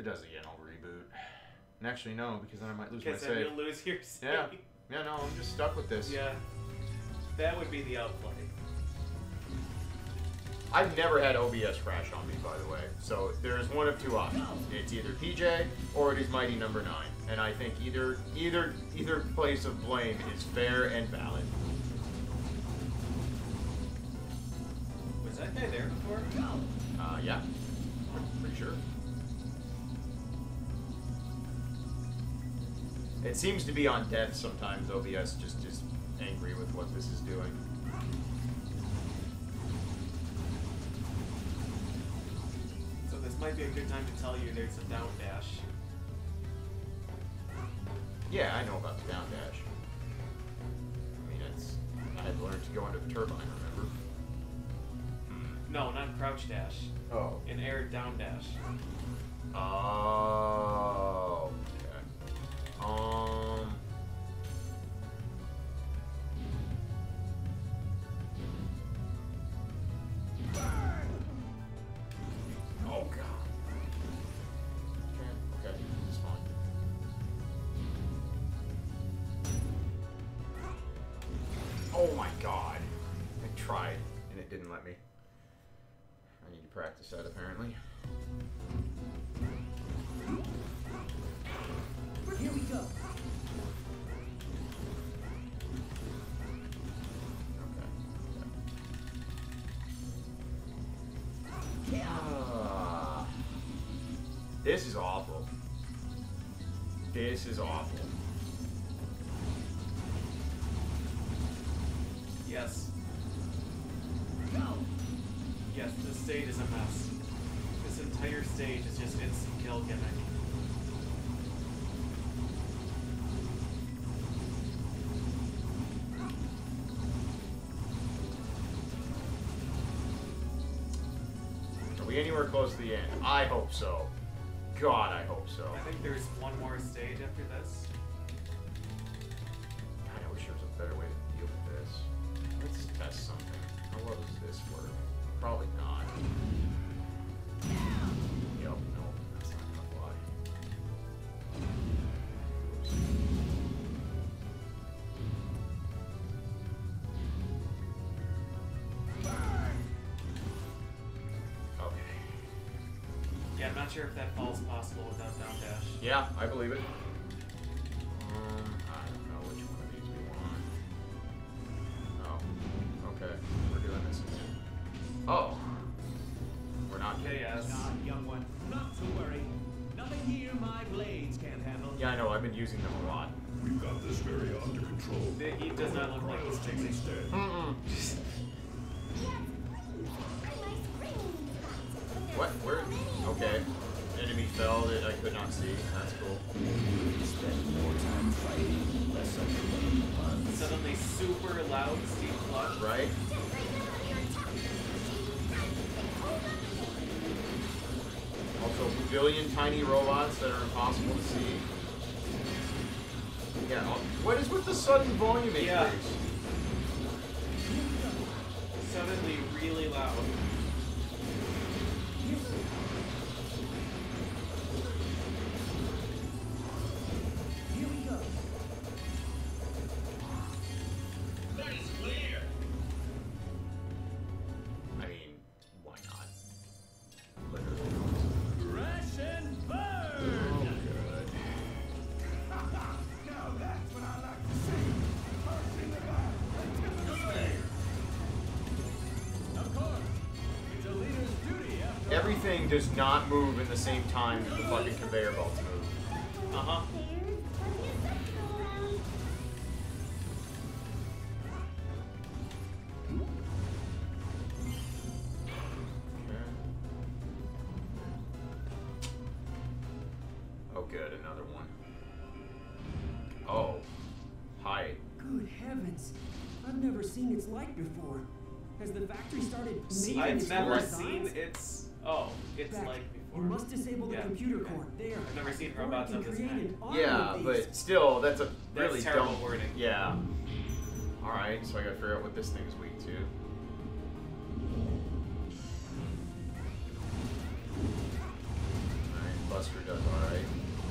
it does again, I'll reboot. And actually, no, because then I might lose my Because then save. you'll lose your save. Yeah. Yeah, no, I'm just stuck with this. Yeah. That would be the outplay. I've never had OBS crash on me, by the way. So there's one of two options. It's either PJ or it is Mighty Number 9. And I think either place of blame is fair and valid. Was that guy there before? Yeah. Pretty sure. It seems to be on death sometimes. OBS just is angry with what this is doing. So this might be a good time to tell you there's a down dash. Yeah, I know about the down dash. I mean, I had learned to go into the turbine, remember? No, not crouch dash. Oh. An air down dash. Oh. Okay. Oh god. Okay, it's fine. Oh my god. I tried and it didn't let me. I need to practice that apparently. Here we go. This is awful. This is awful. Yes. Yes, this stage is a mess. This entire stage is just instant kill gimmick. Are we anywhere close to the end? I hope so. God, I hope so. I think there's one more stage after this. God, I wish there was a better way to deal with this. Let's test something. How well does this work? Probably not. Yep, no, that's not gonna fly. Okay. Yeah, I'm not sure if that fall's possible without down dash. Yeah, I believe it. I don't know which one of these we want. Oh, okay. We're doing this again. Oh. We're not Okay, yes. Not, young one. Not to worry. Nothing here my blades can't handle. Yeah, I know. I've been using them a lot. We've got this area under control. The heat does not look like it's fixing. Instead. What? Where? Okay. Enemy fell that I could not see. That's cool. Spend more time fighting, less on the puns. Suddenly super loud steam clutch. Right? Also, a billion tiny robots that are impossible to see. Yeah. What is with the sudden volume increase? Yeah. Suddenly really loud. Here we go. That is clear. I mean, why not? Literally. Crash and burn! Oh, good. Now that's what I like to see. First in the back. Of course. It's a leader's duty after Everything does not move in the same time that the fucking conveyor belts move. Uh-huh. Oh, good, another one. Oh, hi. Good heavens. I've never seen its like before. Has the factory started making I've its never own seen designs? its... Oh, it's Beck, like you before. must disable the Yeah. computer core there. I've never seen before robots it of can this create kind. an army Yeah, of but these. still, that's a That's really terrible dumb wording. Yeah. Alright, so I gotta figure out what this thing's weak to. Alright, Buster does alright.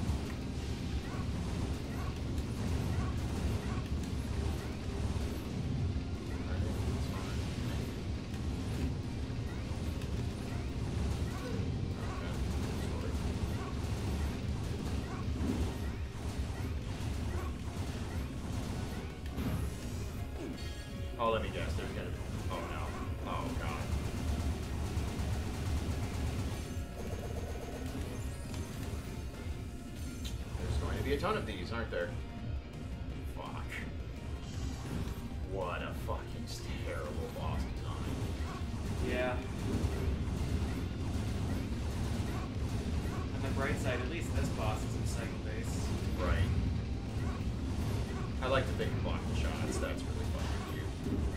Oh, let me guess. There's gotta be. Oh no. Oh god. There's going to be a ton of these, aren't there? Fuck. What a fucking terrible boss design. Yeah. On the bright side, at least this boss isn't cycle-based. Right. I like that they can block the shots. That's really fucking cute.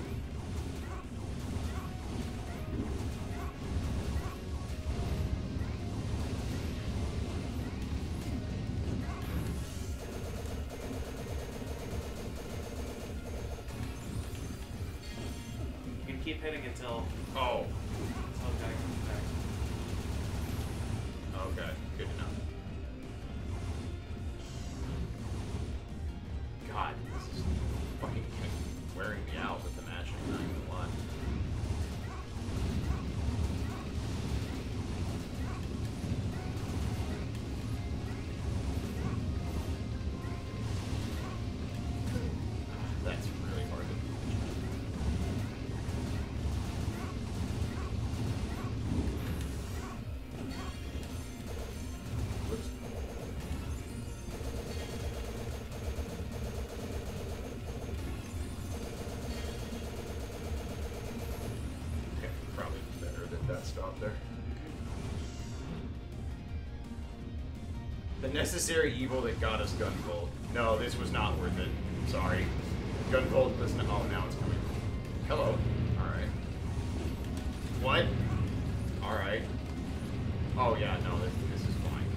You can keep hitting until Oh. the guy comes back. Okay. Good enough. God, this is fucking wearing me out with the mashing. Not even lie. That's really hard to do. Whoops. Okay, probably better that that stopped there. The necessary evil that got us Gunvolt. No, this was not worth it. Sorry. Gunvolt was not. Oh, now it's coming. Hello. Alright. What? Alright. Oh, yeah, no, this is fine.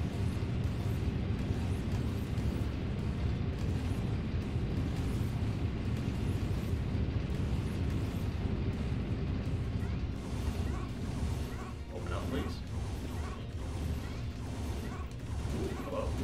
Open up, please. Hello. Alright.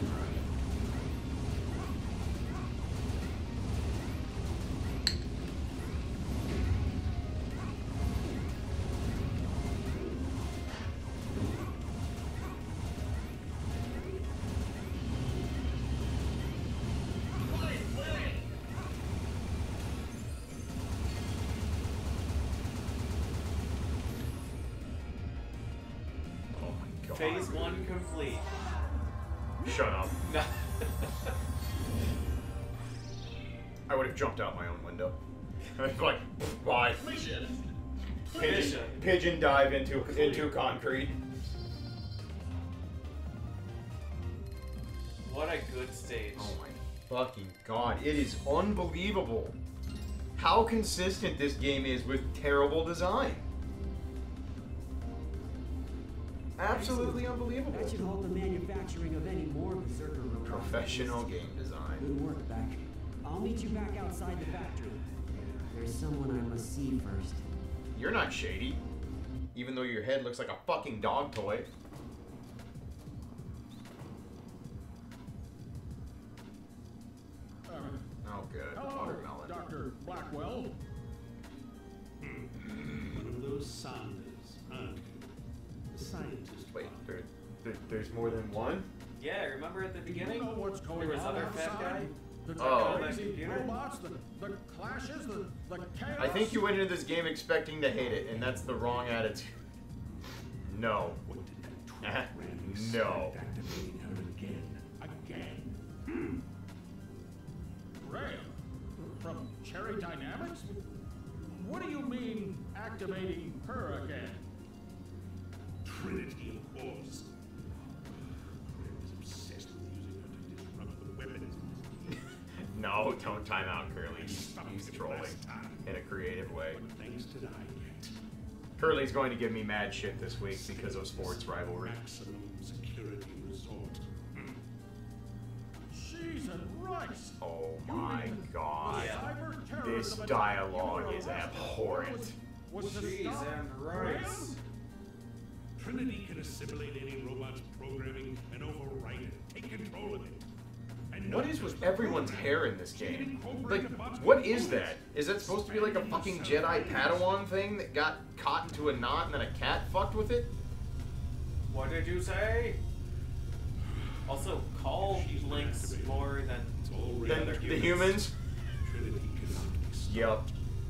Oh my god. Phase 1 complete. Shut up. No. I would have jumped out my own window. Like, bye. Mission. Pigeon dive into concrete. What a good stage. Oh my fucking god, it is unbelievable how consistent this game is with terrible design. Absolutely unbelievable. That should halt the manufacturing of any more Berserker robots. Professional game design. Good work, Beck. I'll meet you back outside the factory. There's someone I must see first. You're not shady, even though your head looks like a fucking dog toy. Oh, good. Hello, Watermelon. Dr. Blackwell. One of those Sanders, aren't you? The scientist. Wait, there's more than one? Yeah, remember at the Do you beginning? know what's going There was on other fat outside? guy? The Oh. crazy Computer? robots, the clashes, the chaos. I think you went into this game expecting to hate it, and that's the wrong attitude. No. What did that twat Randy say No. about activating her again? Graham, from Cherry Dynamics? What do you mean, activating her again? Trinity, of course. Graham is obsessed with using her to disrupt the weapons. No, don't time out, Curly. He's trolling in a creative way. But thanks to Nyet, Curly's going to give me mad shit this week because of sports rivalry. maximum security resort. Cheese and rice. Oh my god. Cyber This terrorism dialogue attack is you were arrested abhorrent. for was to Cheese stop and Graham? rice. Trinity can assimilate any robot's programming and overwrite it. Take control of it. And What is with everyone's hair in this game? Like, what is that? Is that supposed to be like a fucking Jedi Padawan thing that got caught into a knot and then a cat fucked with it? What did you say? Also, call Links more than the Then other the humans? Trinity cannot be stopped. Yup.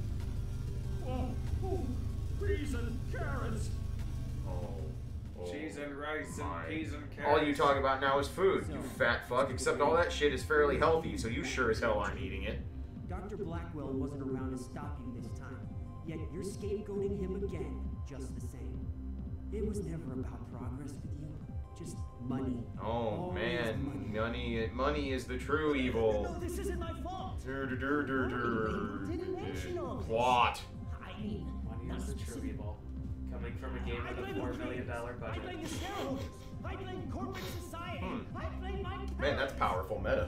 Oh, peas and carrots. cheese and rice my. and peas and carrots. All you talk about now is food, you fat fuck, except all that shit is fairly healthy, so you sure as hell aren't eating it. Dr. Blackwell wasn't around to stop you this time, yet you're scapegoating him again, just the same. It was never about progress with you, just money. Oh Always man, money. money is the true evil. No, this isn't my fault. Didn't mention all this. Plot. I mean, Money is the true evil. Coming from a game I with a blame the $4 million creators. I budget. blame the shareholders. I blame corporate society. I blame my parents. Man, that's powerful meta.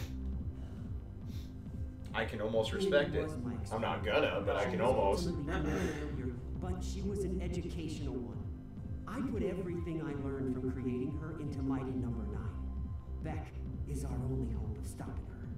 I can almost respect it. I'm not gonna, but I can almost. But she was an educational one. I put everything I learned from creating her into Mighty Number 9. Beck is our only hope of stopping her.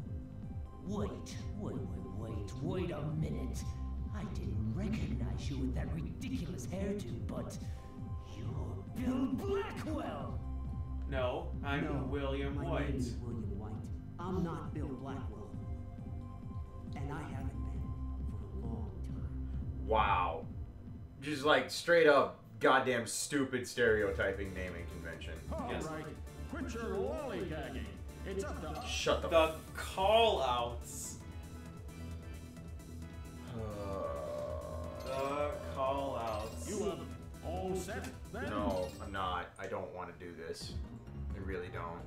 Wait a minute. I didn't recognize you with that ridiculous hairdo, but you're Bill Blackwell. No, I'm No, William my White. name is William White. I'm not Bill Blackwell. And I haven't been for a long time. Wow. Just like straight up goddamn stupid stereotyping naming convention. Yes. All right, quit your lollygagging. It's up to us. Shut the The call-outs. The call-outs. You all set then? No, I'm not. I don't want to do this. I really don't.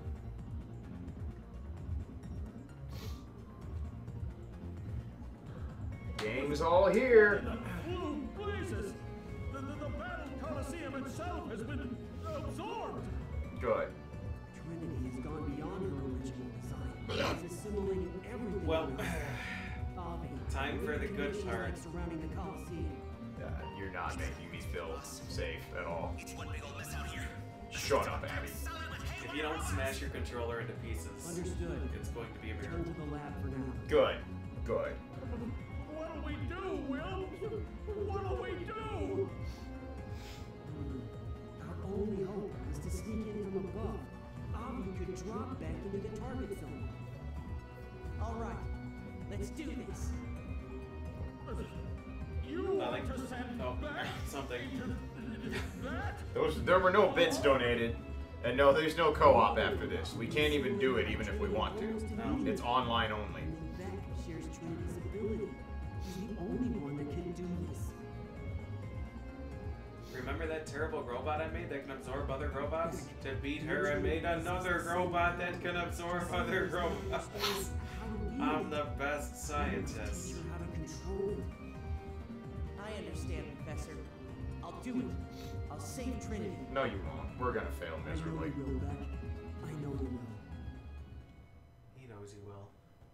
Gang's all here. Blue blazes! The Battle Coliseum itself has been absorbed! Good. Trinity has gone beyond her original design. She's assimilating everything. Well, around her. Bobby, time for the good conditions part. like surrounding the Coliseum. You're not making me feel safe at all. Shut up, Abby. if you don't smash your controller into pieces, Understood. it's going to be a Turn miracle. to the lab for now. Good. Good. What'll we do, Will? What'll we do? Our only hope is to sneak in from above. Avi could drop back into the target zone. All right, let's do this. You Nothing. want to send Oh, back something. that? There were no bits donated, and no, there's no co-op after this. We can't even do it, even if we want to. No. It's online only. And then Beck shares Trinity's ability. He's the only one that can do this. Remember that terrible robot I made that can absorb other robots? To beat her, I made another robot that can absorb other robots. I'm the best scientist. How to control it. I understand, Professor. I'll do it. I'll save Trinity. No, you won't. We're gonna fail miserably. I know you will, Beck. I know you will. He knows he will.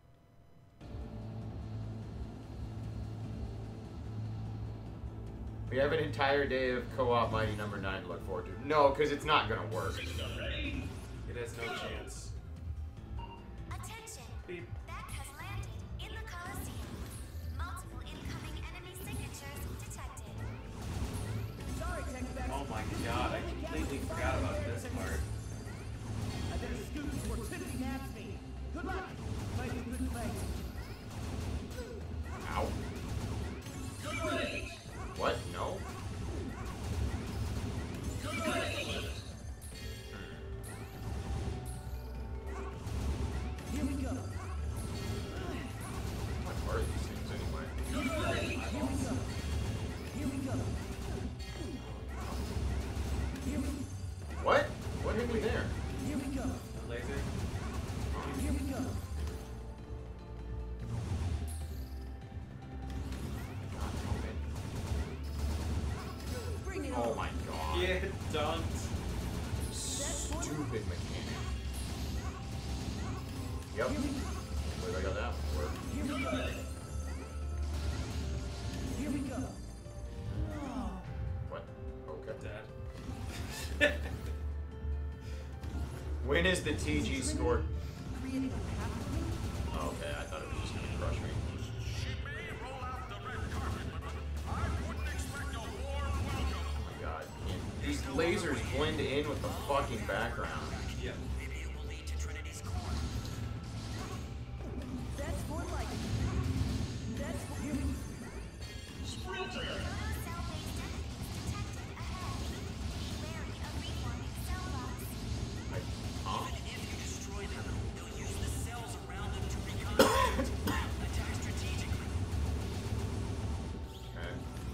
We have an entire day of co-op Mighty Number 9 to look forward to. No, because it's not gonna work. It has no chance. Attention! Beep. Beck has landed in the Coliseum. Multiple incoming enemy signatures detected. Sorry, Tech Beck. Oh my god, I completely forgot about this part. I better scoot before Trinity nabs me. Good luck. Fight a good fight. Ow. What? No? Here we go. What are these things anyway? Here we go. Here we go. Here we What? What hit me there? Here we go. The laser? Here we go. Bring it Oh on. my god. Yeah, dunked. Stupid mechanic. Yep. Believe I got that one. Here we go. Here we go. Oh, What? Okay. Dead. When is the TG score? Creating a path for me? Okay, I thought it was just gonna crush me. Oh my god. These lasers blend in with the fucking background. Yeah. That's for like. That's for you. Protocell-based enemies detected ahead. Be wary of reforming cell blocks. Huh? If you destroy them, they'll use the cells around them to reconstitute. Attack strategically. Okay.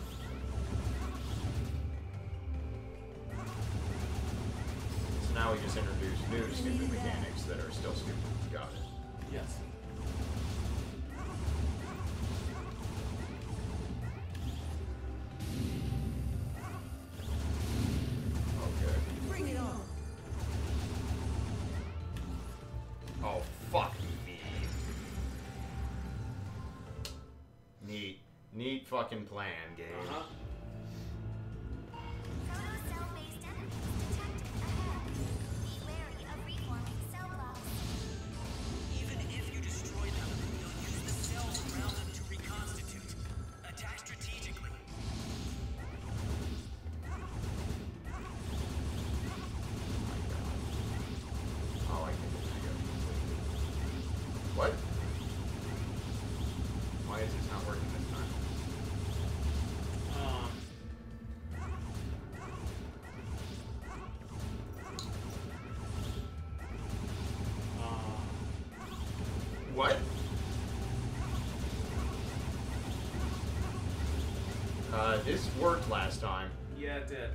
So now we just introduced new stupid mechanics that are still stupid. Got it. Yes. Okay. Bring it on. Oh, fuck me. Neat. Neat fucking plan, game. Uh-huh. Protocell-based enemies detected ahead. Be wary of reforming cell blocks. Even if you destroy them, they'll use the cells around them to reconstitute. Attack strategically. Oh, I can do it. What? Why is this not working this time? What? This worked last time. Yeah, it did.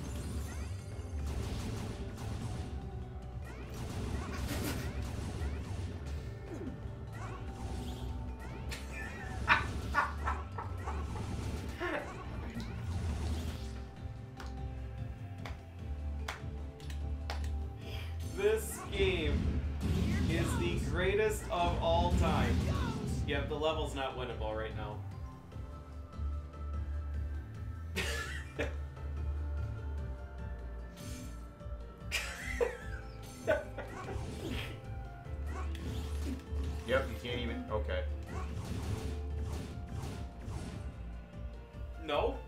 This game is the greatest of all time. Yep, the level's not winnable right now. Yep, you can't even. Okay. No?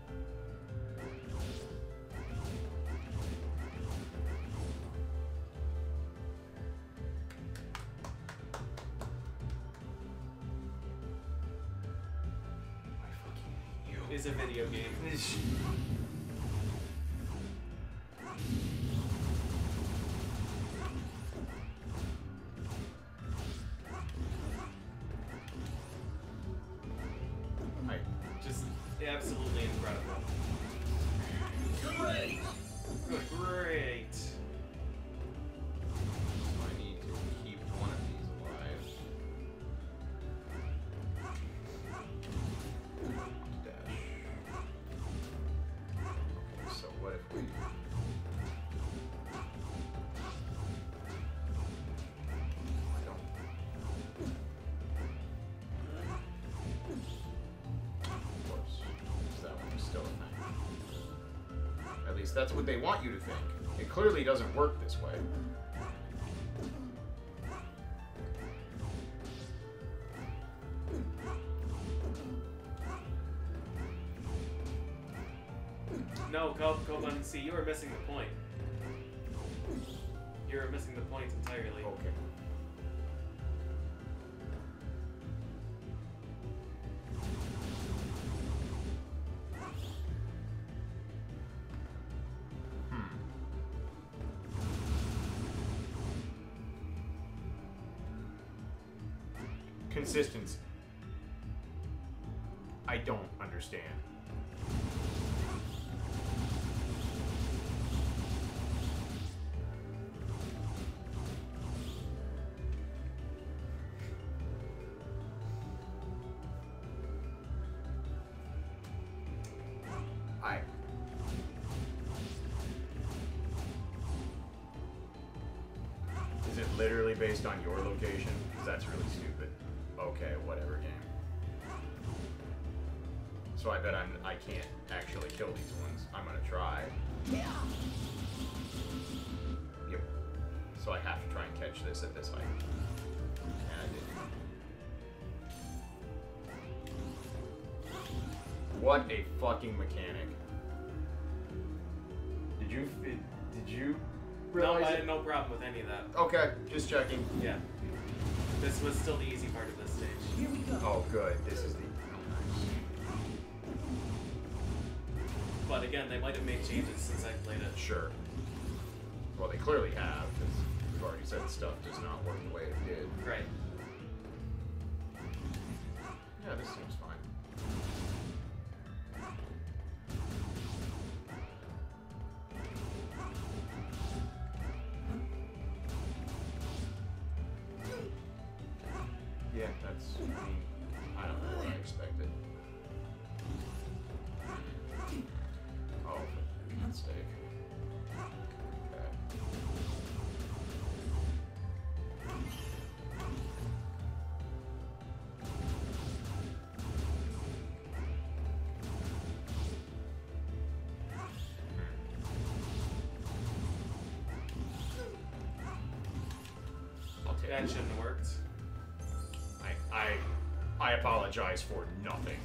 Is a video game. I Just absolutely incredible. Great. Great. I need to keep one of these alive. Dash. Okay, so what if we... I don't... Of course. That one is still a thing. At least that's what they want you to think. It clearly doesn't work this way. No, Koban, see, you are missing the point. You're missing the point entirely. Okay. Consistency. I don't understand. Is it literally based on your location? Because that's really stupid. Okay, whatever, game. So I bet I can't actually kill these ones. I'm gonna try. Yep. So so I have to try and catch this at this height. And I didn't. What a fucking mechanic. Did you No, realize I it? had no problem with any of that. Okay, just checking. Yeah. This was still the easy part of this stage. Here we go. Oh, good. This is the. But again, they might have made changes since I played it. Sure. Well, they clearly have, because we've already said stuff does not work the way it did. Right. Yeah, this seems fine. Yeah, that's. I don't know what I expected. Oh, for God's sake. Okay. I'll take That it. shouldn't have worked. I apologize for nothing.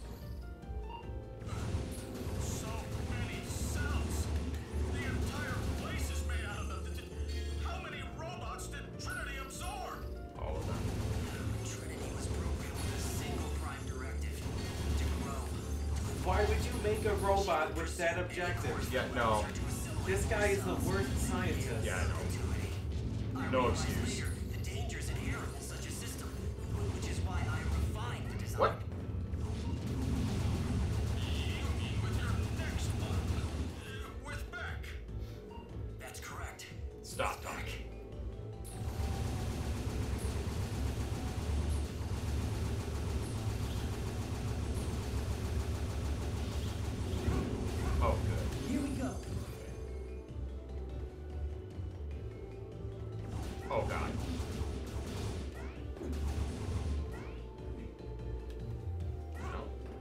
So many cells. The entire place is made out of them. How many robots did Trinity absorb? All of them. Trinity was programmed with a single prime directive: to grow. Why would you make a robot with that objective? Yeah, no. This guy is the worst scientist. Yeah, I know. No excuse. The dangers inherent in such a system, which is why I refined the design. What? With your next one. With Beck. That's correct. Stop talking. Oh, good. Here we go. Oh, God. No.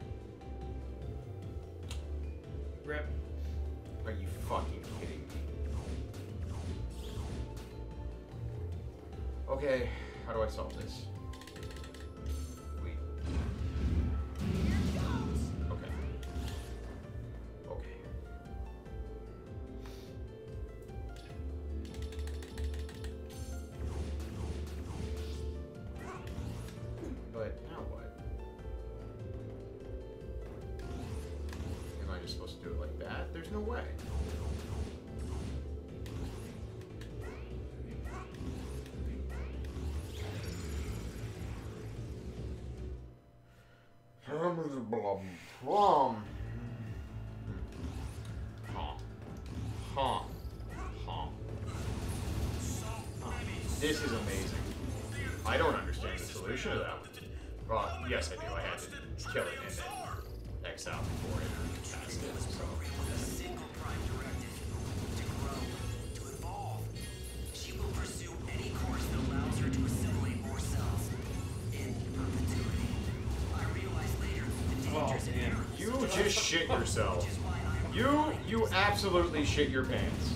Rip. Are you fucking kidding me? Okay, how do I solve this? Wait. Okay. Okay. But now what? Am I just supposed to do it like that? There's no way. This is amazing. I don't understand the solution to that one. Well, yes I do. I had to kill it and then X out before it passed it, so. A single prime directive: to grow, to evolve. She will pursue any course that allows her to assimilate more cells in perpetuity. I realized later the dangers inherent. You just shit yourself. Which is why I You absolutely shit your pants.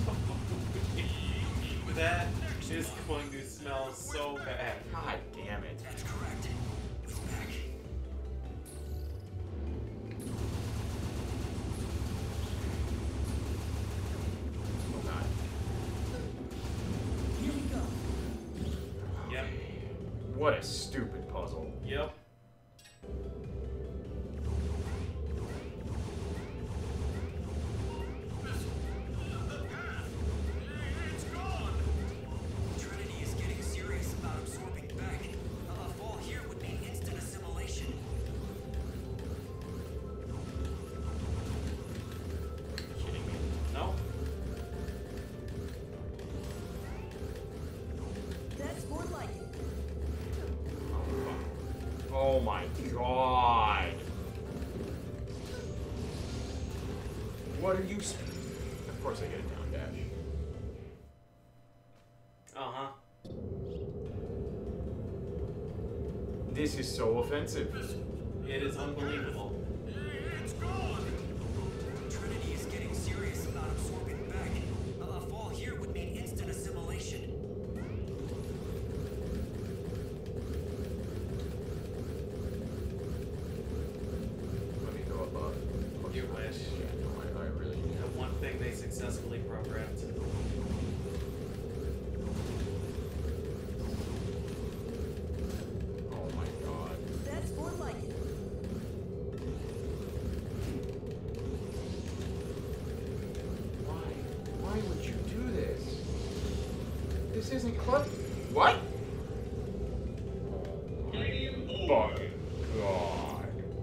That is going to smell so bad. God damn it. That's correct. It's back. Oh, God. Here we go. Yep. What a stupid puzzle. Yep. It's gone. Trinity is getting serious about absorbing Beck. A fall here would mean instant assimilation. Kidding me? No. That's more like it. Oh my God. What are you? Of course I get a down dash. Uh-huh. This is so offensive. It is unbelievable. It's gone. Trinity is getting serious about absorbing Beck. A fall here would mean instant assimilation. doesn't clutch. What? Fucking God.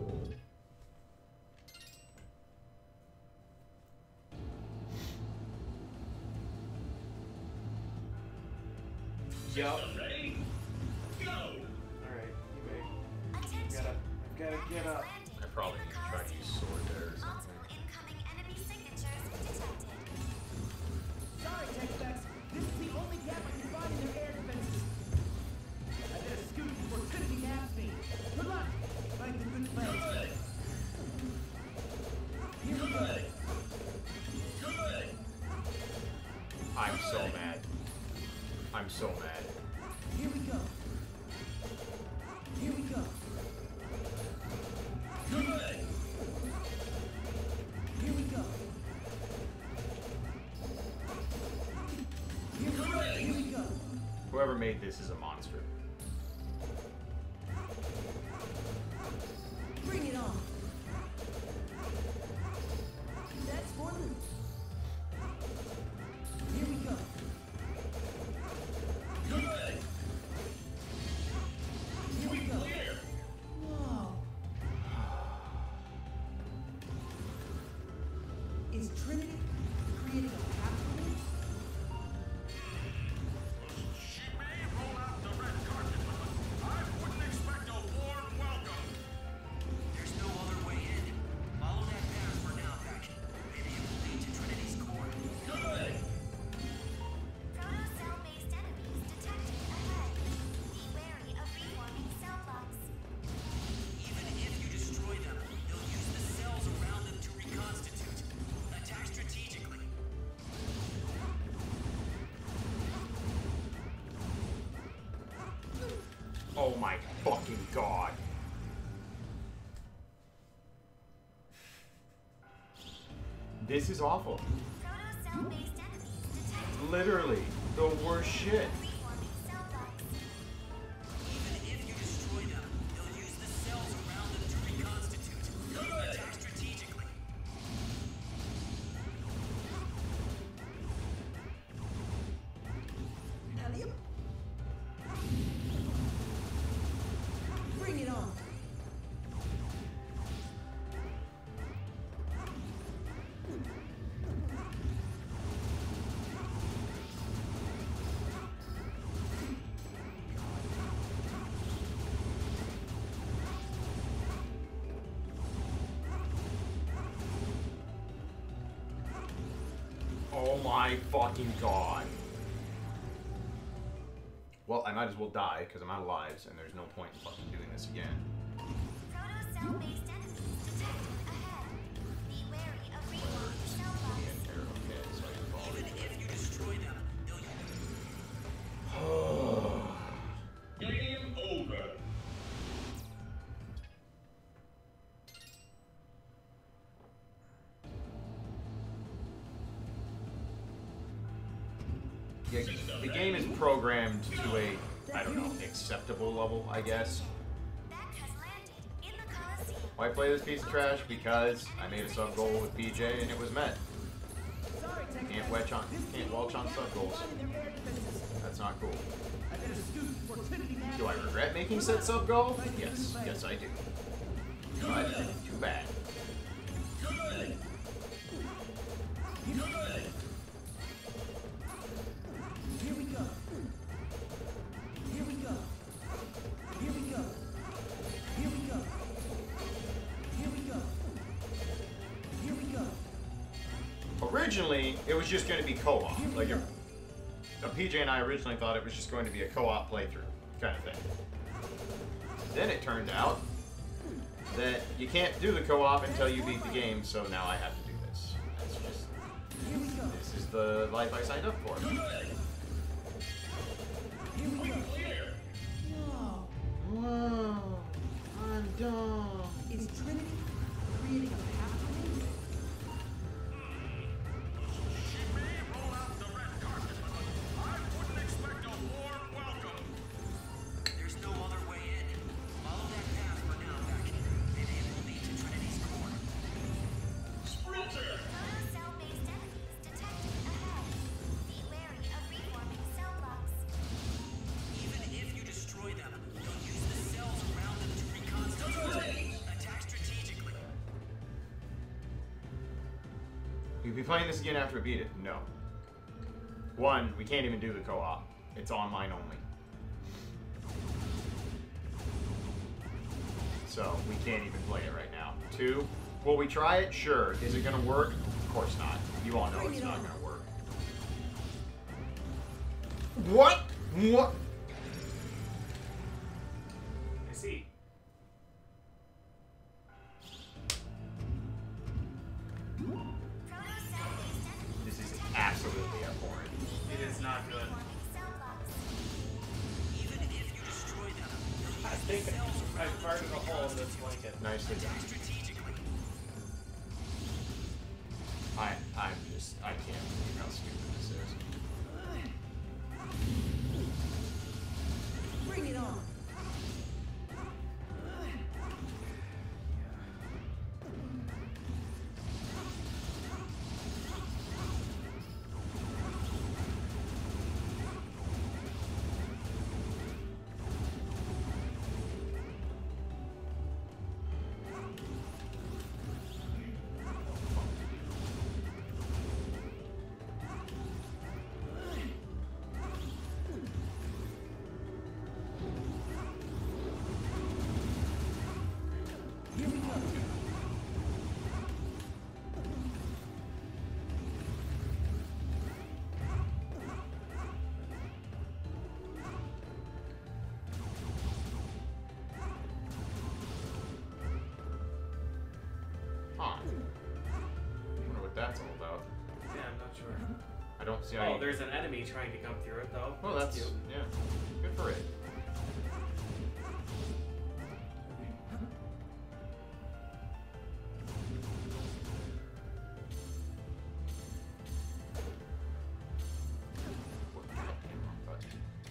Yup. Ready? Go! Alright, you wait. Attention. Gotta get up. I probably need to try to use sword there or something. Multiple incoming enemy signatures detected. Sorry, Tech-Specs. This is the only gap I can find in their air defenses. I better scoot before Trinity nabs me. Good luck. Find the good place. Here we go. I'm so mad. I'm so mad. Here we go. Here we go. Here we go. Here we go. Whoever made this is a monster. Bring it on. That's for loot. Here we go. Here we go. Whoa. Is Trinity creating a path for me? She may roll out the red carpet, but I wouldn't expect a warm welcome. There's no other way in. Follow that path for now, Pack. Maybe it will lead to Trinity's core. Proto-cell-based enemies detected ahead. Be wary of reforming cell blocks. Even if you destroy them, they'll use the cells around them to reconstitute. Attack strategically. Oh my fucking God. This is awful. Proto-cell-based enemies detected. Literally, the worst shit. Reforming cell blocks. Even if you destroy them, they'll use the cells around them to reconstitute. Attack strategically. Allium? Bring it on. Oh my fucking God. Well, I might as well die because I'm out of lives and there's no point in fucking doing this again. Proto-cell-based enemies detected ahead. Be wary of reforming cell blocks. Okay, so I can follow Even if you destroy them, they'll Game over. Yeah, the game is programmed to a, I don't know, acceptable level, I guess. That has landed in the Colosseum. Why play this piece of trash? Because I made a sub goal with PJ and it was met. Sorry, Tech-Specs. Can't welch on sub goals. In their air defenses. That's not cool. I better scoot before Trinity nabs Do I regret making said sub goal? Yes, yes I do. But too bad. Here we go. Here we go. Here we go. Here we go. Here we go. Here we go. Originally, it was just going to be co-op. Like, PJ and I originally thought it was just going to be a co-op playthrough kind of thing. Then it turned out that you can't do the co-op until you beat the game, so now I have to do this. That's just, Here we go. this is the life I signed up for. Here we go. Whoa. Whoa, I'm dumb. Is Trinity creating a path for me? She may roll out the red carpet, but I wouldn't expect a warm welcome. There's no other way in. Follow that path for now, Pack. Maybe it will lead to Trinity's core. Sprinter! Proto-cell-based enemies detected ahead. Be wary of be playing this again after we beat it? No. One, we can't even do the co-op. It's online only. So, we can't even play it right now. Two, will we try it? Sure. Is it gonna work? Of course not. You all know it's not gonna work. What? What? I see. This is absolutely abhorrent. It is not good. Even if you destroy them, I think I've burning a hole in this blanket. Nicely done. strategically. I can't believe how stupid this is. Bring it on. Here we go. Huh. I wonder what that's all about. Yeah, I'm not sure. I don't see how Oh, you... there's an enemy trying to come through it though. Oh, that's... cute. Yeah. Good for it. Goddamn wrong button.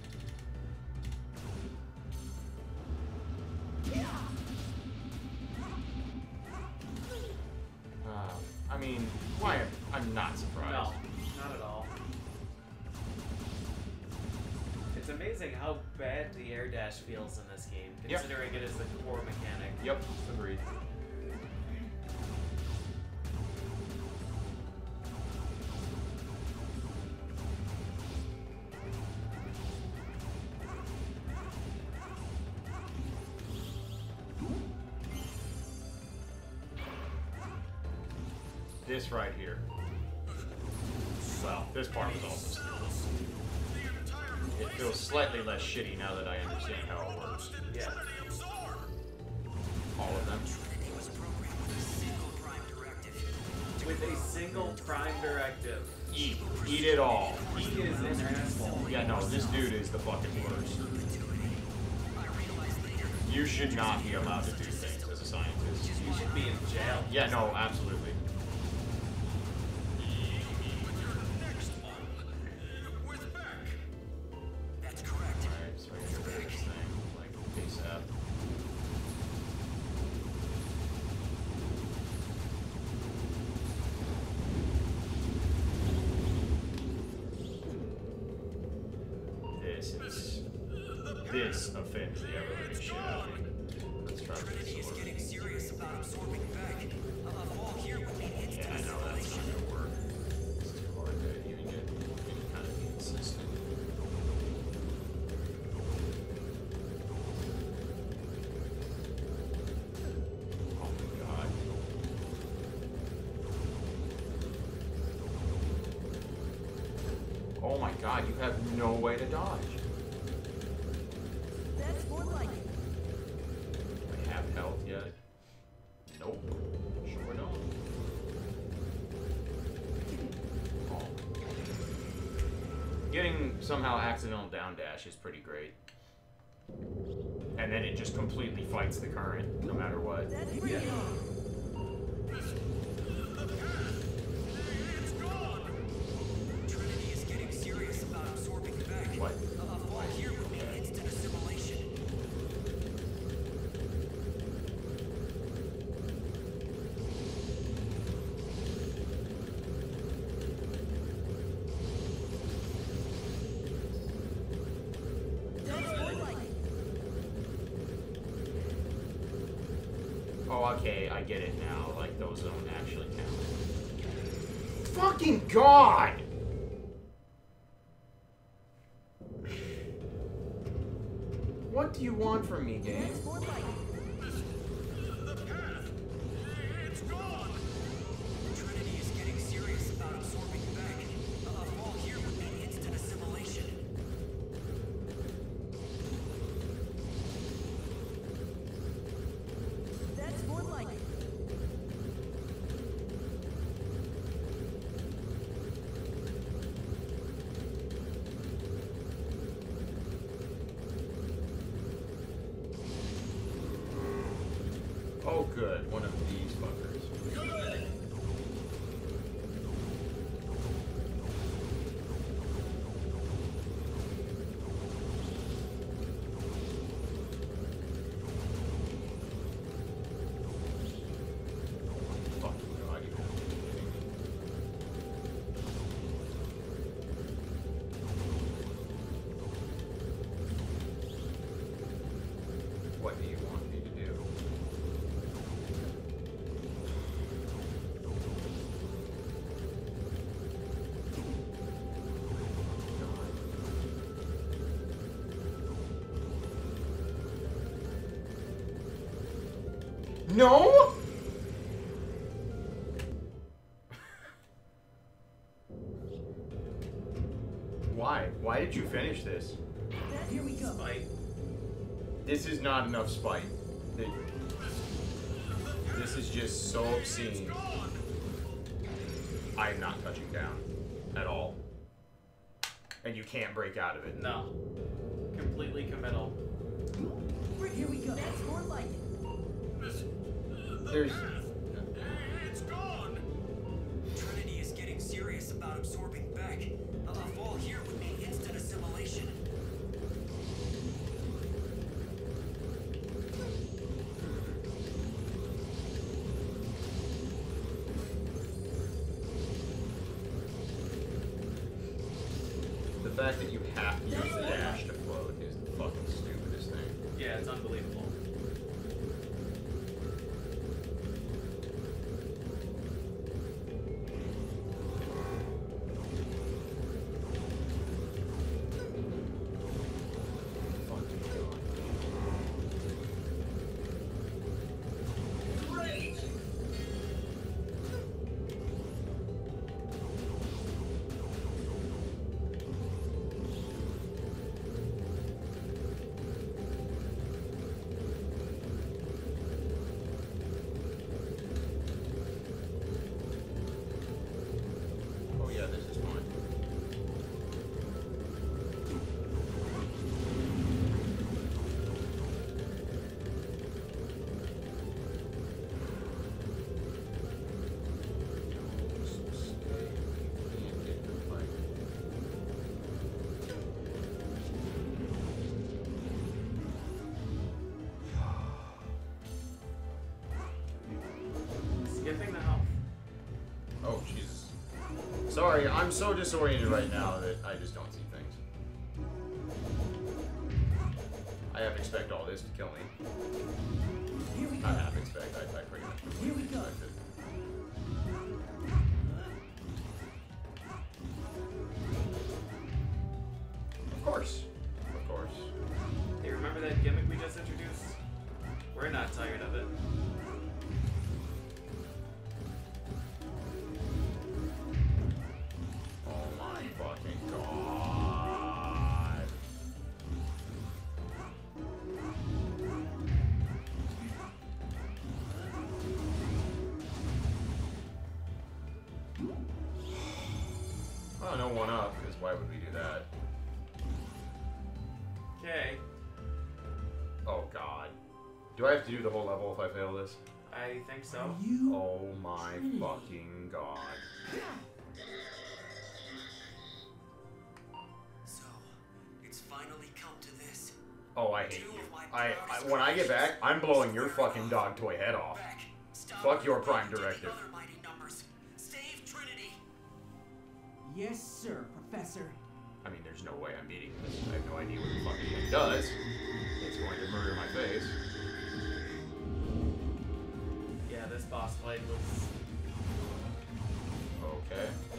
I mean, why? I'm not surprised. No, not at all. It's amazing how bad the air dash feels in this game, Yep. considering it is the core mechanic. Yep, agreed. This right here. Well, this part was also stupid. It feels slightly less shitty now that I understand how it works. Yeah. All of them. With a single prime directive. Eat. Eat it all. He is an asshole. Yeah, no, this dude is the fucking worst. You should not be allowed to do things as a scientist. You should be in jail. Yeah, no, absolutely. That's correct. Alright, so I gotta get rid of this thing, like, ASAP. This offends the ever-living shit out of me. Let's try Trinity this is sword. getting serious about absorbing back. A fall here would mean Yeah, instant I know that's not assimilation. gonna work. It's too hard to even get any kind of consistent. Oh my god. Oh my god, you have no way to dodge. That's more like it. I have health yet? Nope. Sure don't. Oh. Getting somehow accidental down dash is pretty great. And then it just completely fights the current, no matter what. That's bring it on. Trinity is getting serious about absorbing back. What? A fall here would mean instant assimilation. That's more like it. Oh, okay, I get it now. Like, those don't actually count. fucking god! What do you want from me, game? That's more like The path. It's gone. Trinity is getting serious about absorbing back. A fall here would mean instant assimilation. that's more like it. Oh, good. One of these fuckers. Fucking god, you have to be kidding me. What do you want me to do? No? Why? Why did you finish this? Here we go. Spite. This is not enough spite. This is just so obscene. I am not touching down at all. And you can't break out of it. No. Completely committal. Here we go. That's more like it. There's It's gone. Trinity is getting serious about absorbing back. A fall here would mean instant assimilation. the fact that you have to use the dash to float is the fucking stupidest thing. Yeah, it's unbelievable. Fucking god. Oh yeah, this is fine. Skipping the health. Oh, Jesus. Sorry, I'm so disoriented right now that I just don't see things. I half expect all this to kill me. Here we go. Not half expect, I pretty much Here we go. expected. Of course. Of course. Hey, remember that gimmick we just introduced? We're not tired of it. Oh my fucking god. Oh, no one up, because why would we do that? Okay. Oh god. Do I have to do the whole level if I fail this? I think so. You Oh my fucking god. So, it's finally come to this. Oh, I hate you. When I get back, I'm blowing your fucking dog toy head off. Back. Stop Fuck your taking prime directive. other mighty numbers. Save Trinity. Yes, sir, Professor. I mean, there's no way I'm beating this. I have no idea what the fuck it even does. It's going to murder my face. Yeah, this boss fight was Okay.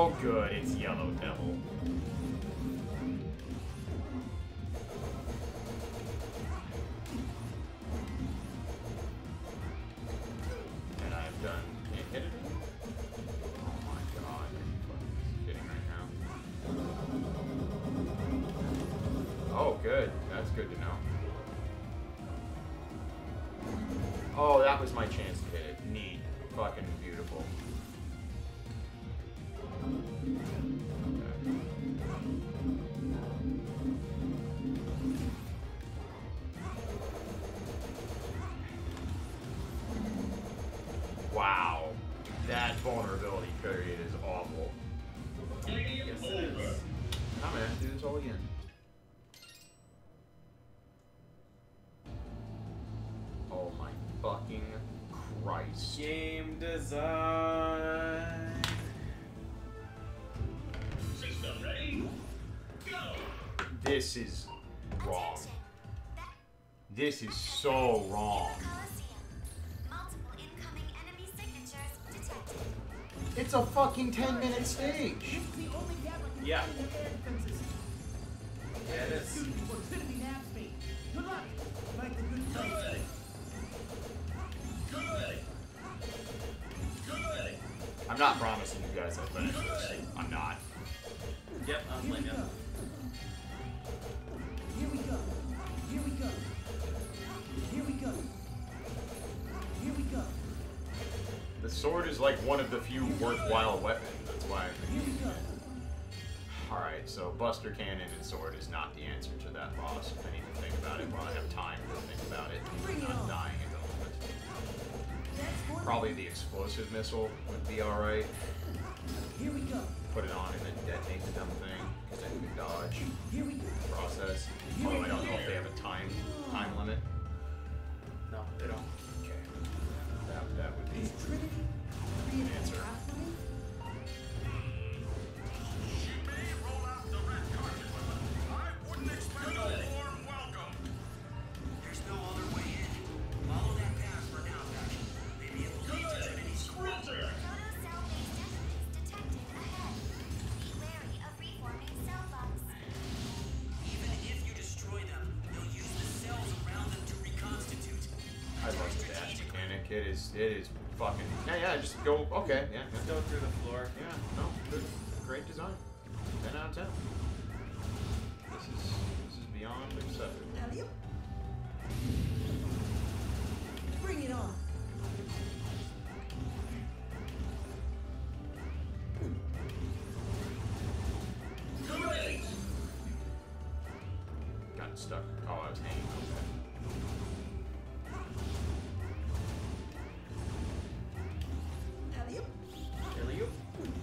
Oh, good. It's Yellow Devil. And I've done. Can't hit it. Oh my god. Are you fucking kidding right now? Oh, good. That's good to know. Oh, that was my chance to hit it. Neat. Fucking beautiful. Wow. That vulnerability period is awful. Yes, it is. Come on, do this all again. Oh my fucking Christ. Game design. System ready? Go! This is wrong. Attention. That This is so wrong. Coliseum. Multiple incoming enemy signatures detected. It's a fucking 10-minute stage. This is the only gap I can Yeah. find in the air defenses. Yeah, it is. Excuse me, proximity naps me. Good luck. Like the good Good! place. Good! Good! I'm not promising you guys I'll finish this. I'm not. Yep, I'm Here we playing go. it. Here we go. Here we go. Here we go. Here we go. The sword is like one of the few worthwhile weapons. That's why I've been Here we using go. it. Alright, so Buster Cannon and sword is not the answer to that boss. I need to think about it while I have time to think about it. Bring it I'm on. dying at the moment. That's one. Probably the explosive missile would be alright. Here we go. Put it on and then detonate the dumb thing, because then you can dodge Here we go. the process. Although I don't know if they have a time limit. No, they don't. Okay. That would be Is Trinity being Answer. after me? She may roll out the red carpet, but I wouldn't expect a warm welcome. There's no other way in. Follow that path for now, Becky. Maybe it will lead to Trinity's Sprinter! Protocell-based enemies detected ahead. Be wary of reforming cell bugs. Even if you destroy them, they'll use the cells around them to reconstitute. I love the dash mechanic. It is fucking yeah, just go okay, yeah. Just go through the floor. Yeah, no, good. Great design. 10 out of 10. This is beyond acceptable. Alley-oop. Bring it on. Great! Got stuck. Oh, I was hanging. Alley-oop. Really, you?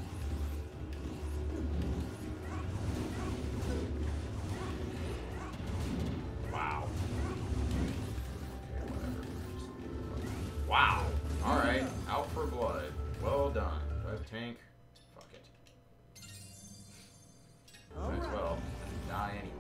Wow. Okay, whatever. Wow. Alright. Out for blood. Well done. Drive tank. Fuck it. Might as Alright. well die anyway.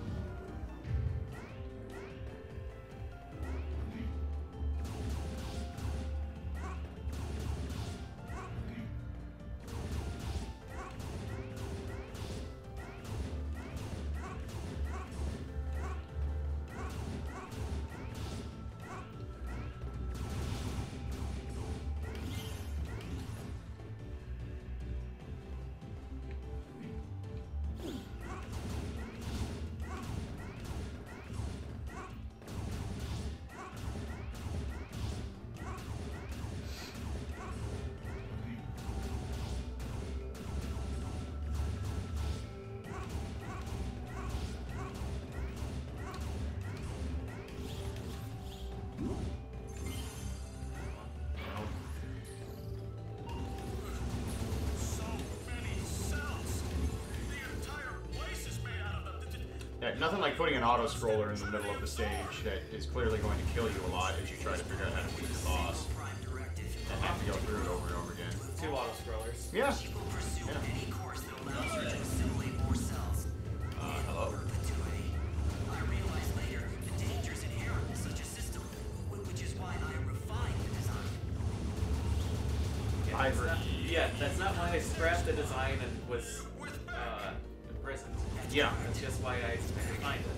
So many cells! The entire place is made out of them. Yeah, nothing like putting an auto scroller in the middle of the stage that is clearly going to kill you a lot as you try to figure out how to beat the boss. Prime directive. And have to go through it over and over again. 2 auto scrollers. Yeah. She will pursue Yeah. any course that allows her to assimilate more cells. Hello. Perpetuity. I realized later the dangers inherent in such a system, which is why I refined the design. Get I this stuff. Yeah, that's not why I scrapped the design and was imprisoned. Yeah. That's just why I refined it.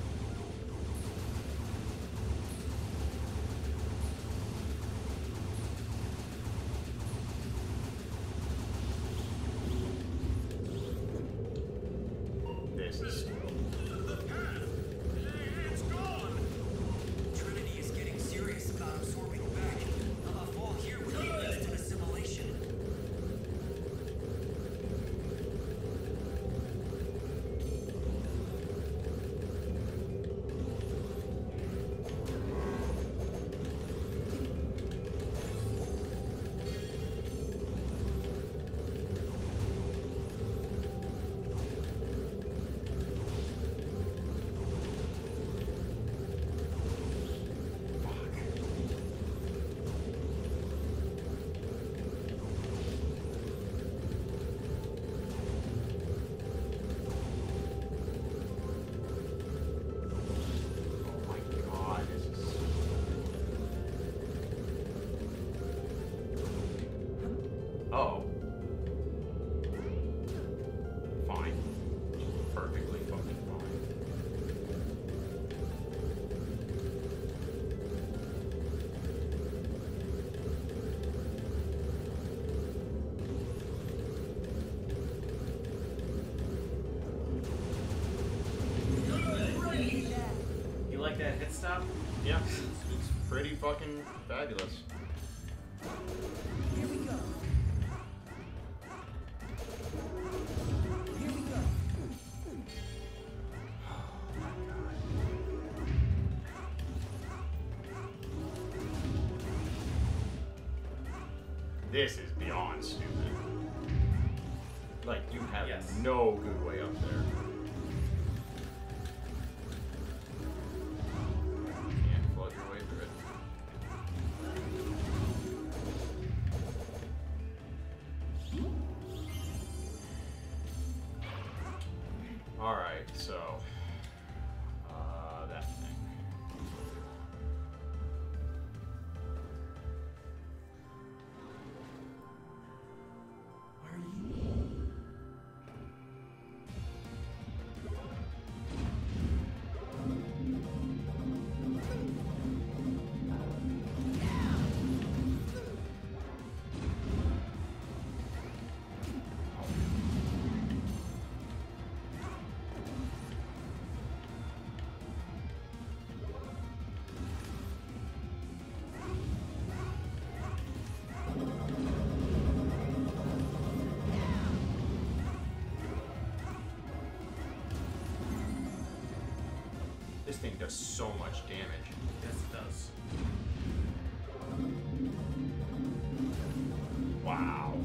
This is It's gone. Trinity is getting serious about absorbing back. A fall here would lead to instant assimilation. oh my god, this is oh. Fine. Perfectly fucking fine. You like that hit stop? Yeah, it's pretty fucking fabulous. Here we go. Here we go. This is beyond stupid. Like, you have Yes. no good way up there. Can't flood your way through it. Alright, so... that thing. Are you? This thing does so much damage. Yes, it does. Wow.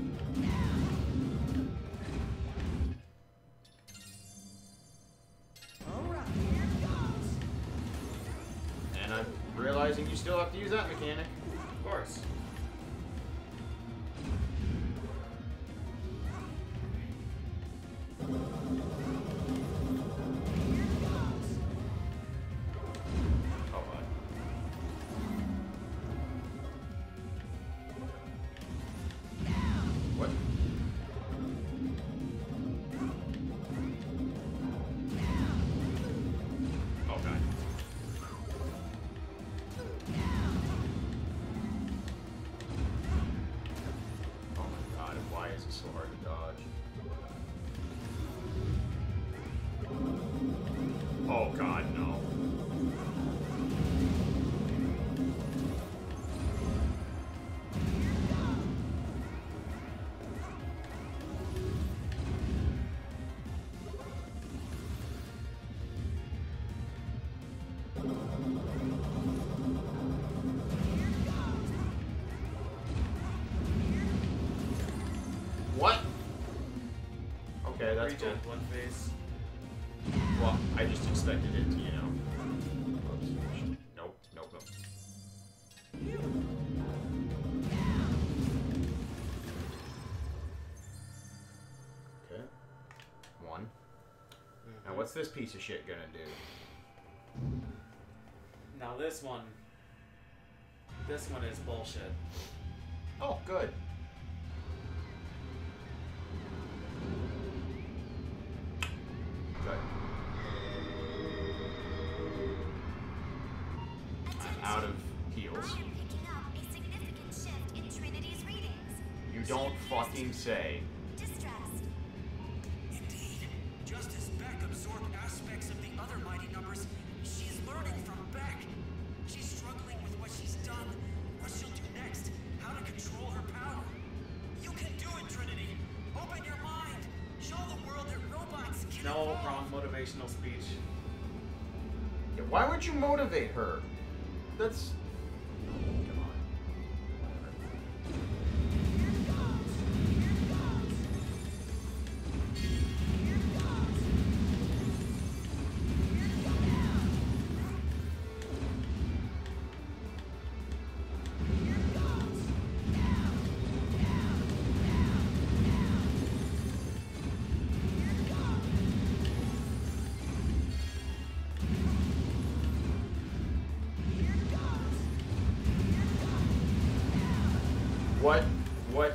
Alright, here it goes. And I'm realizing you still have to use that mechanic. Of course. Oh, bud. What? Okay. Oh my god, why is it so hard to dodge? Oh god, no. What? Okay, that's Regen, cool. one face. Well, I just expected it to, you know. Oops. Nope, nope, nope. Okay. One. Now what's this piece of shit gonna do? Now this one is bullshit. Oh, good. out of heals. I am picking up a significant shift in Trinity's readings. You don't fucking say. Distressed. Indeed. Just as Beck absorbed aspects of the other mighty numbers, she's learning from Beck. She's struggling with what she's done, what she'll do next, how to control her power. You can do it, Trinity. Open your mind. Show the world that robots can No, evolve. wrong motivational speech. Yeah, why would you motivate her? That's. Come on. What? What?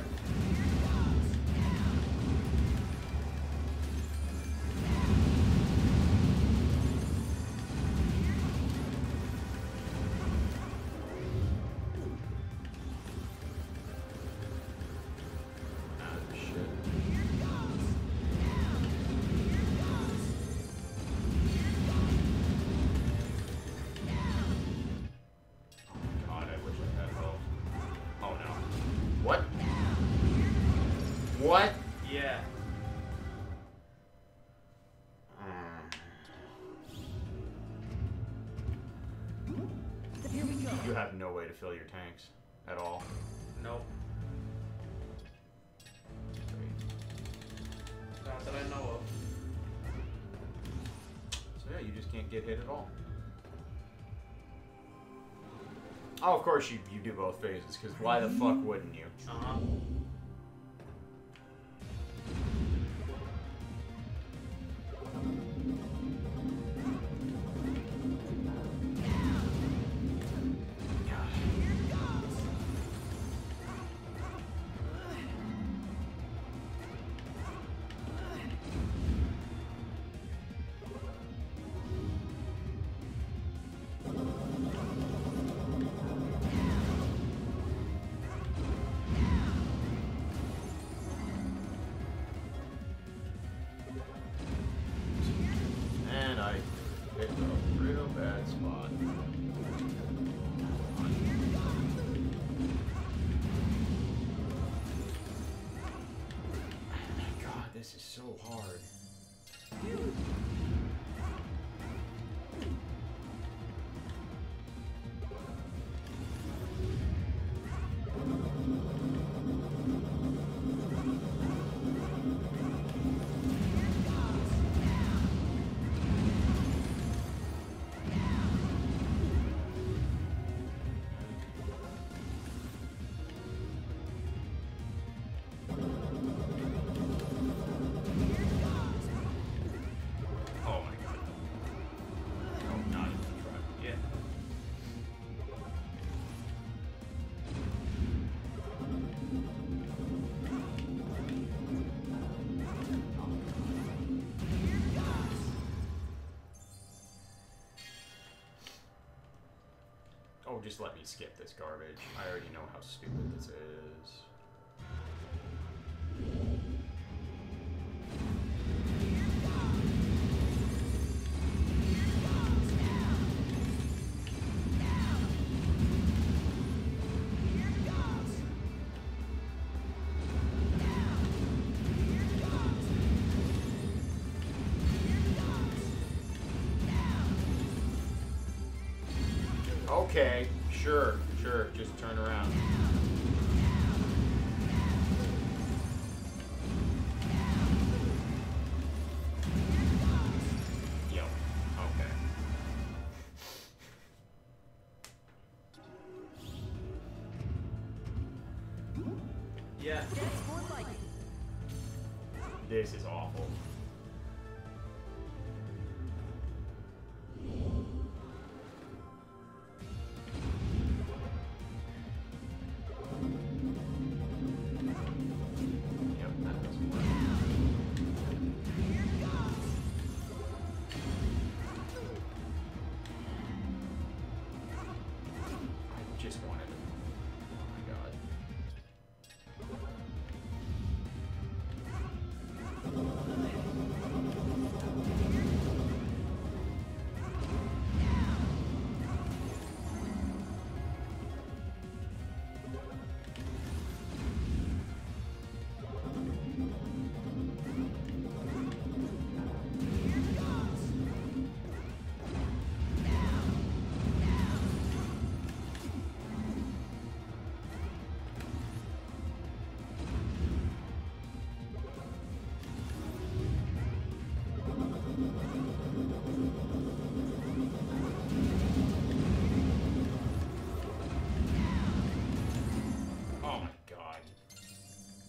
Ah, shit. God, I wish I had hope. Oh no. What? What? Yeah. Here we go. You have no way to fill your tanks at all. Nope. Not that I know of. So yeah, you just can't get hit at all. Oh, of course you do both phases, because why the fuck wouldn't you? Uh-huh. And I picked a real bad spot. God, this is so hard. Oh my god. No, not even try. Yeah. Oh, just let me skip this garbage. I already know how stupid this is. Okay, sure, just turn around. Yo, okay. Yeah. That's more like it. This is awful. Yep, that doesn't work.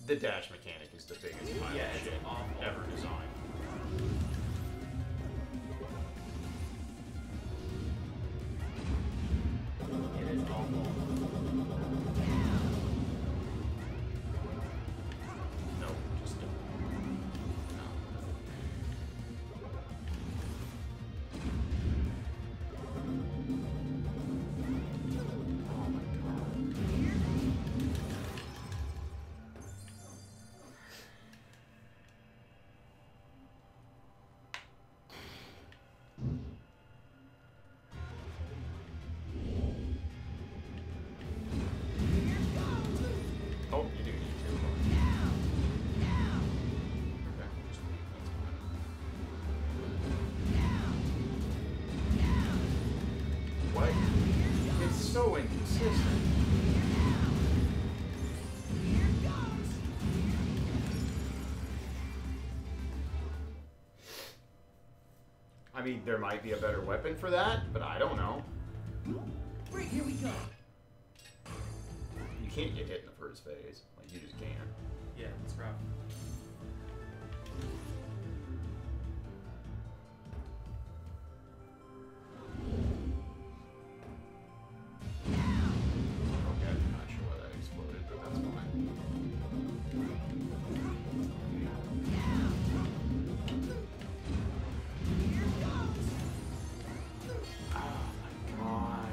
The dash mechanic is the biggest pile Yeah, of it's shit awful. ever designed. It is awful. No, just don't. No. Oh my god. Oh, you do need to. Okay, just leave. That's fine. What? It's so inconsistent. I mean, there might be a better weapon for that, but I don't know. Great, here we go. You can't get hit in the first phase. Like, you just can't. Yeah, it's rough. Okay, I'm not sure why that exploded, but that's fine. Oh my god.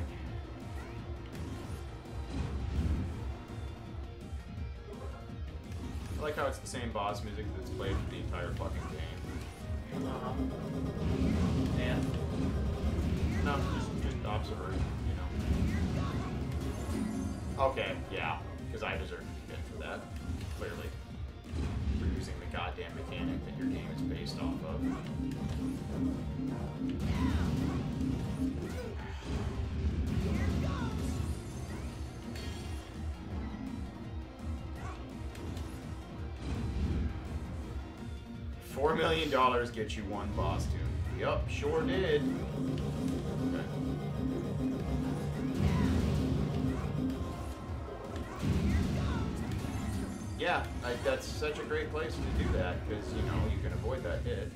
I like how it's the same boss music that's played for the entire fucking game. Yeah. No, just observer, you know. Okay, yeah, because I deserve to be dead for that, clearly. For using the goddamn mechanic that your game is based off of. $4 million gets you one boss tune. Yup, sure did. Okay. Yeah, that's such a great place to do that because, you know, you can avoid that hit.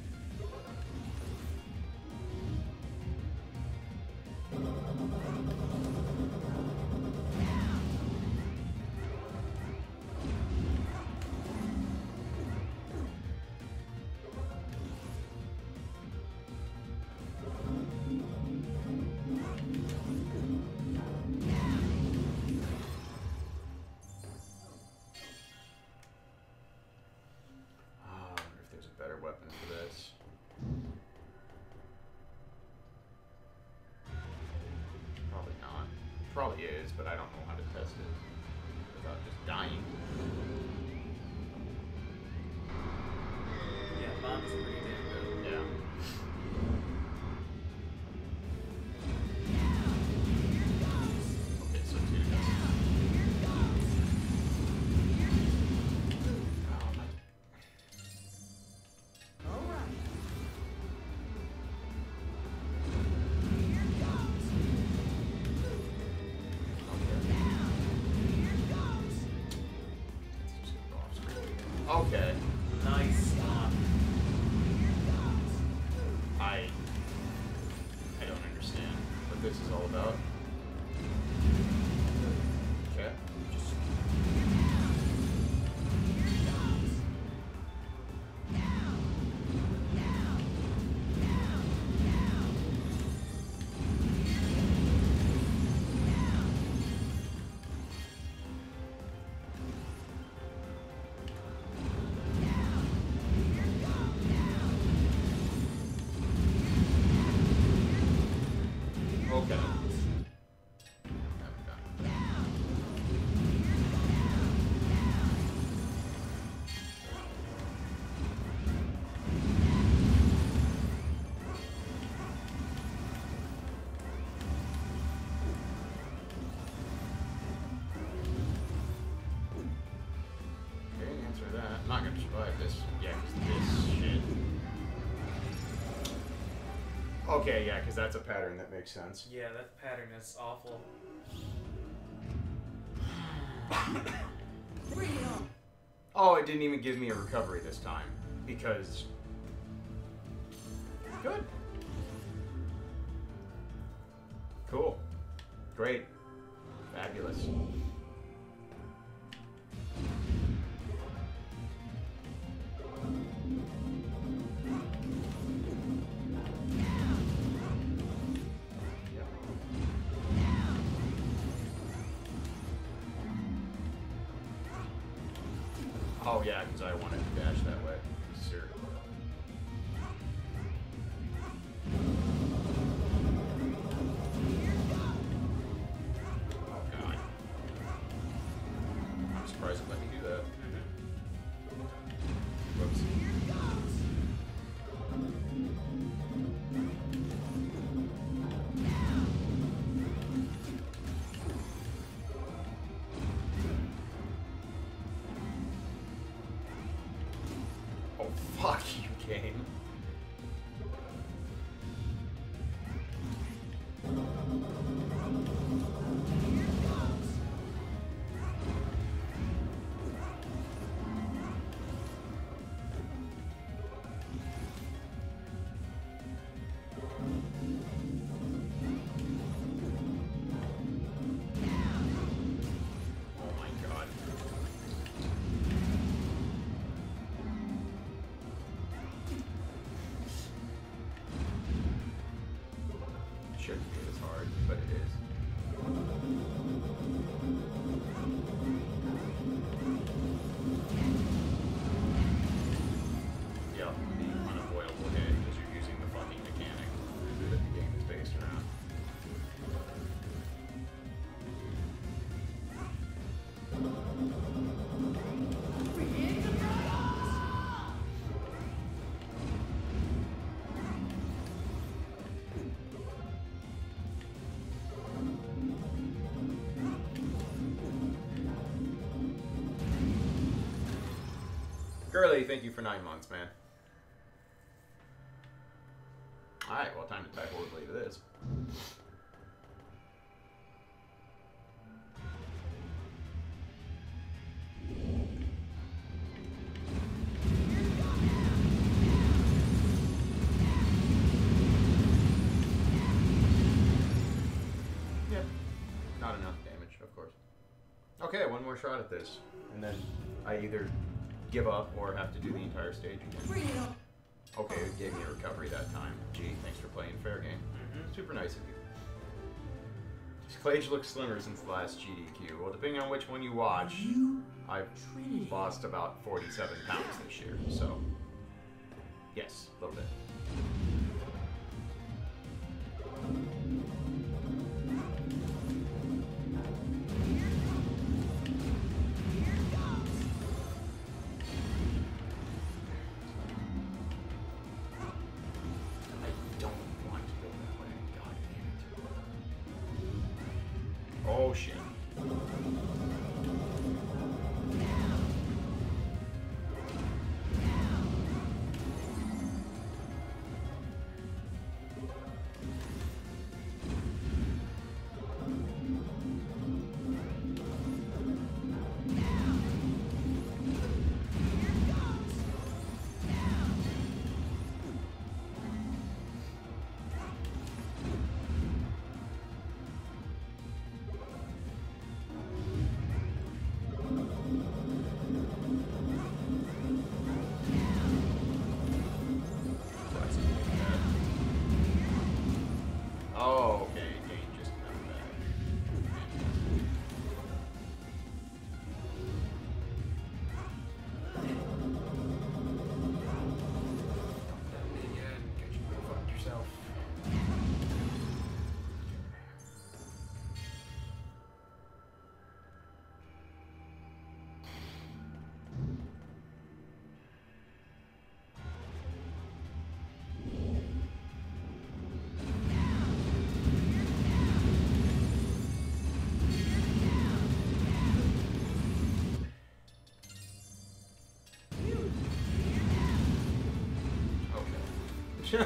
I wonder if there's a better weapon for this. Probably not. Probably is, but I don't know how to test it without just dying. Yeah, bomb's pretty damn good. Yeah. Okay, so two does. Oh my. All right. Okay. Nice spot. I don't understand what this is all about. Okay. Just okay. Okay, answer that. I'm not gonna survive this. Yeah, 'cause this shit. Okay, yeah, because that's a pattern that makes sense. Yeah, that pattern is awful. Bring it on. Oh, it didn't even give me a recovery this time. Because... Good. Cool. Great. Fabulous. Oh yeah, because I wanted to dash that way. Sure. Oh god. I'm surprised it let me do that. Whoops. Oh, fuck you, game. Oh my god. Shouldn't be this hard, but it is. Yep, the unavoidable hit because you're using the fucking mechanic that the game is based around. Girly, thank you for 9 months, man. Alright, well, time to type horribly to this. Yep. Not enough damage, of course. Okay, one more shot at this. And then I either give up or have to do the entire stage again. Okay, it gave me a recovery that time. Gee, thanks for playing fair game. Super nice of you. Clage looks slimmer since the last GDQ. Well, depending on which one you watch, I've lost about 47 pounds this year, so... Yes, a little bit. Oh shit. Oh, okay, gain just enough back. Get you fucked yourself. Okay.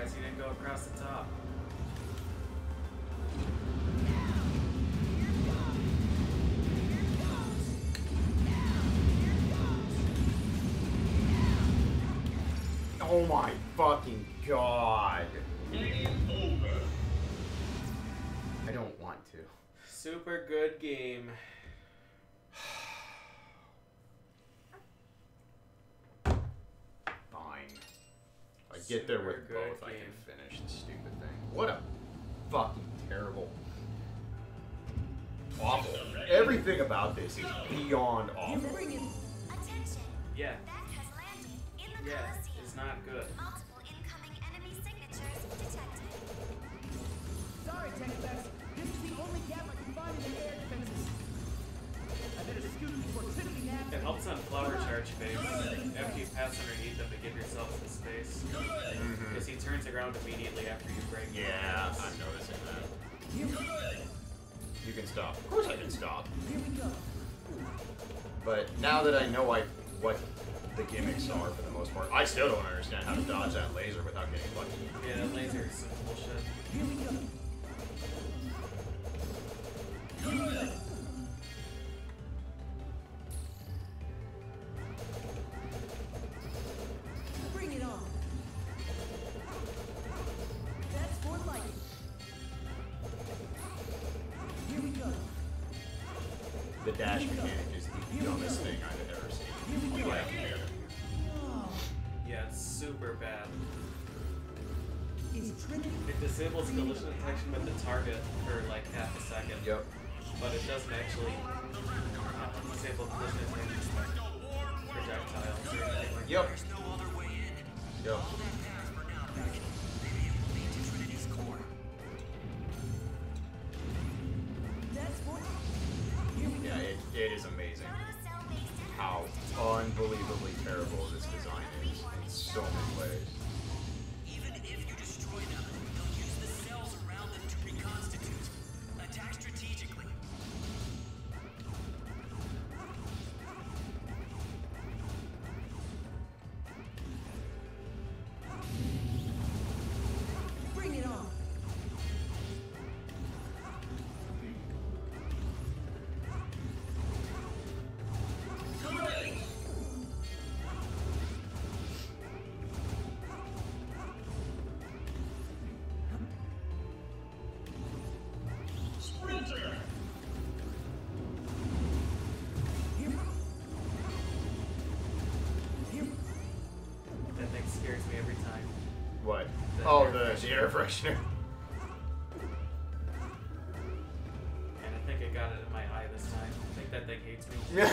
guess you didn't go across the top. Oh my fucking god. I don't want to. Super good game. Fine. If I get there with Super good both, I can game. finish the stupid thing. What a fucking terrible. Awful. Everything about this is beyond awful. Bring it. Attention. Yeah, Beth has landed in the yeah, Colosseum. it's not good. Multiple incoming enemy signatures detected. Sorry, Technofax. This is the only gap I can find in the air defenses. I better scoot before Trinity naps. It helps on flower charge phase after you pass underneath them to give yourself some space. Because he turns around immediately after you break. Yeah, I'm noticing that. Here we go. You can stop. Of course I can stop. Here we go. But now that I know what the gimmicks are for the most part, I still don't understand how to dodge that laser without getting lucky. Yeah, that laser is some bullshit. Here we go. Bring it on. That's for lighting. Here we go. The dash mechanic is the dumbest thing I've ever seen. Here we go. Yeah. Yeah, it's super bad. Is Trinity? It disables collision detection with the target for like half a second. Yep. But it doesn't actually disable collision detection with projectiles or anything like Yep. There's no other way in. Yep. All that path for now, Beck. Maybe it will lead to Trinity's core. That's for. Here we go. Yeah, it is amazing Photocell-based how unbelievably terrible this design is in so many ways. Even if you destroy them, they'll use the cells around them to reconstitute. Attack strategically. Bring it on. Here. Here. that thing scares me every time. What? The Oh, air the air freshener. And I think I got it in my eye this time. I think that thing hates me. Yeah.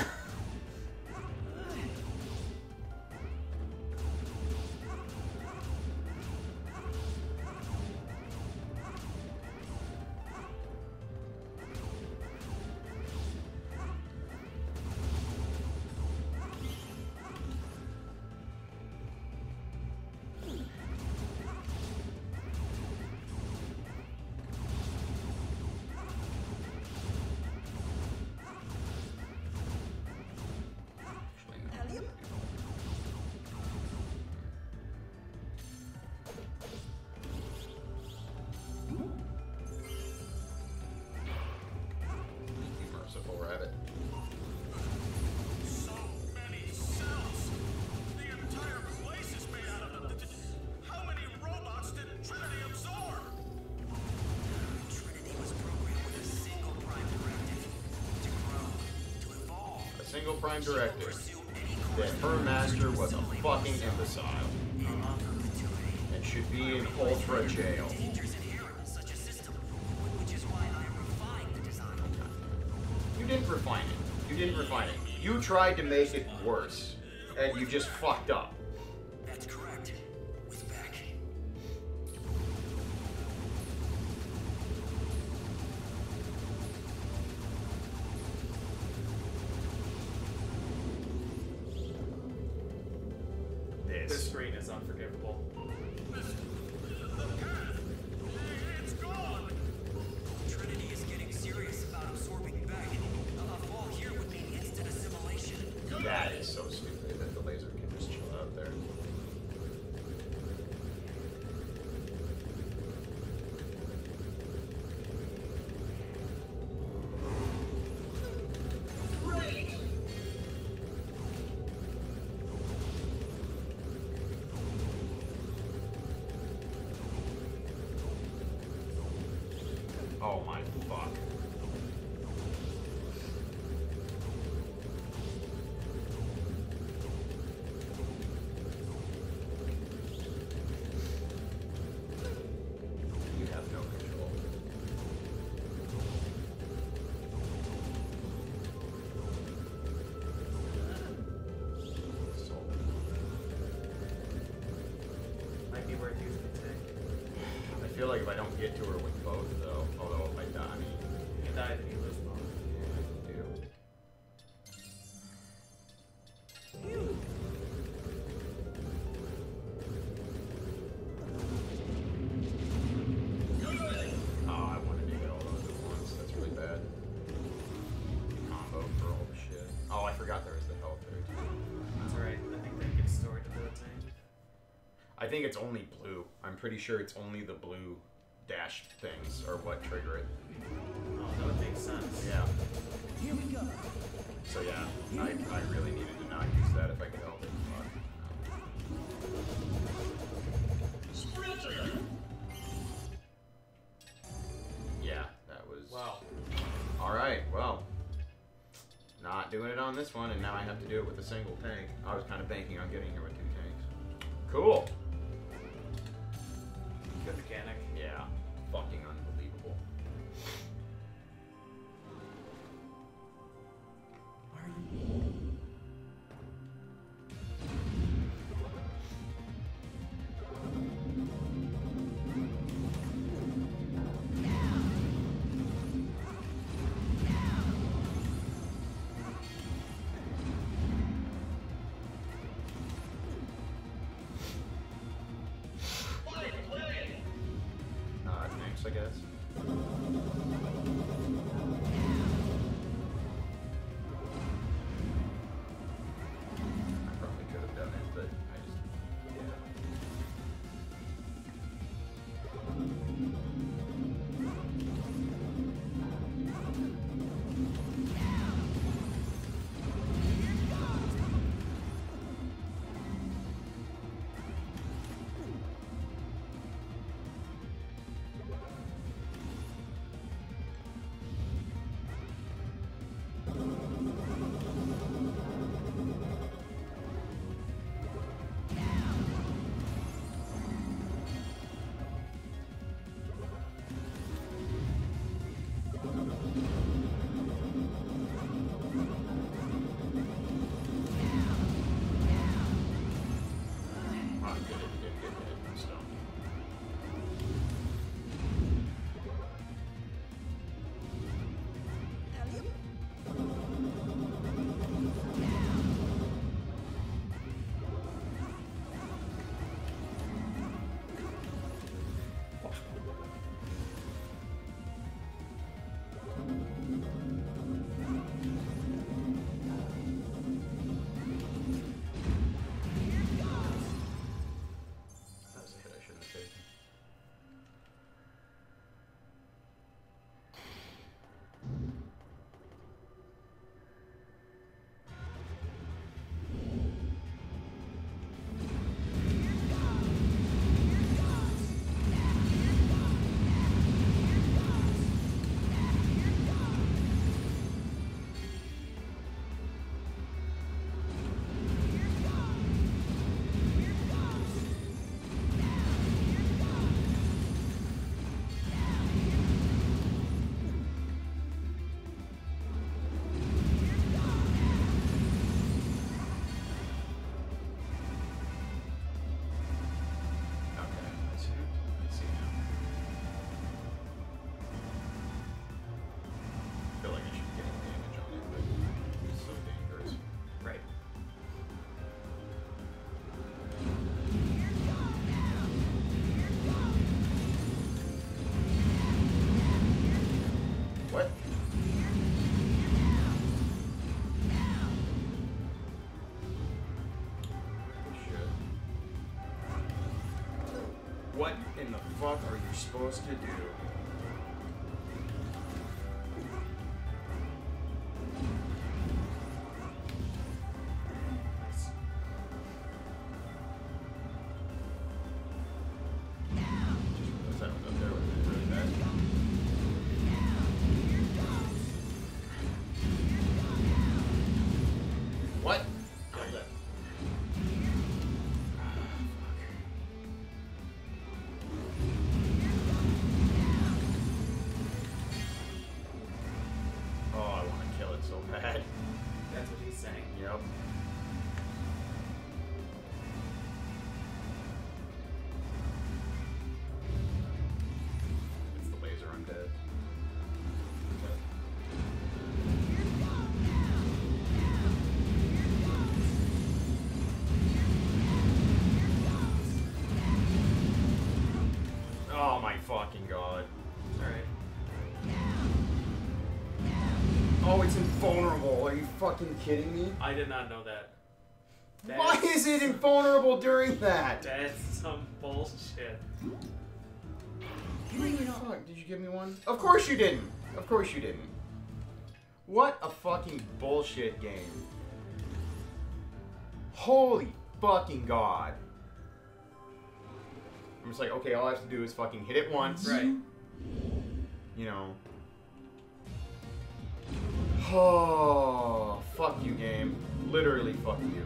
Merciful rabbit. So many cells. The entire place is made out of them. How many robots did Trinity absorb? Trinity was programmed with a single prime directive. To grow. To evolve. A single prime directive. Pursue any That course her master was a fucking imbecile perpetuity. and should be in ultra jail. Dangers inherent in such a system. Which is why I refined the design. You didn't refine it. You didn't refine it. You tried to make it worse, and you just fucked up. That's correct. With Beck. This This. screen is unforgivable. It's gone. Trinity is getting serious about absorbing Beck. A fall here would mean instant assimilation. That is so stupid that the laser can just chill out there. might be worth using the tank. I feel like if I don't get to her with both, though, although if I die, I mean, If you die, then you lose both. yeah, I do. Oh, I wanted to get all those at once. That's really bad. Combo for all the shit. Oh, I forgot there was the health there too. That's right. I think that gets stored to the tank. I think it's only blue. I'm pretty sure it's only the blue dash things are what trigger it. Oh, that would make sense. Yeah. Here we go. So yeah, I really needed to not use that if I could help it. Yeah, that was. Wow. Alright, well. Not doing it on this one, and now I have to do it with a single tank. I was kind of banking on getting here with 2 tanks. Cool! Good mechanic. Yeah, fucking unbelievable. Tanks, I guess. I probably could have done it, but I just, yeah. Oh, I did it. Didn't get hit. So. That was a hit I shouldn't have taken. Okay, I see. I see now. I feel like I should get damage on it, but it's so dangerous. Right. What? Shit. What in the fuck are you supposed to do? Nice. Just that was up there with really bad. What? Got that. fucking god. Alright. Oh, it's invulnerable. Are you fucking kidding me? I did not know that. Why is it invulnerable during that? That's some bullshit. Fuck, did you give me one? Of course you didn't. Of course you didn't. What a fucking bullshit game. Holy fucking god. I'm just like, okay, all I have to do is fucking hit it once. Right. You know. Oh, fuck you, game. Literally, fuck you.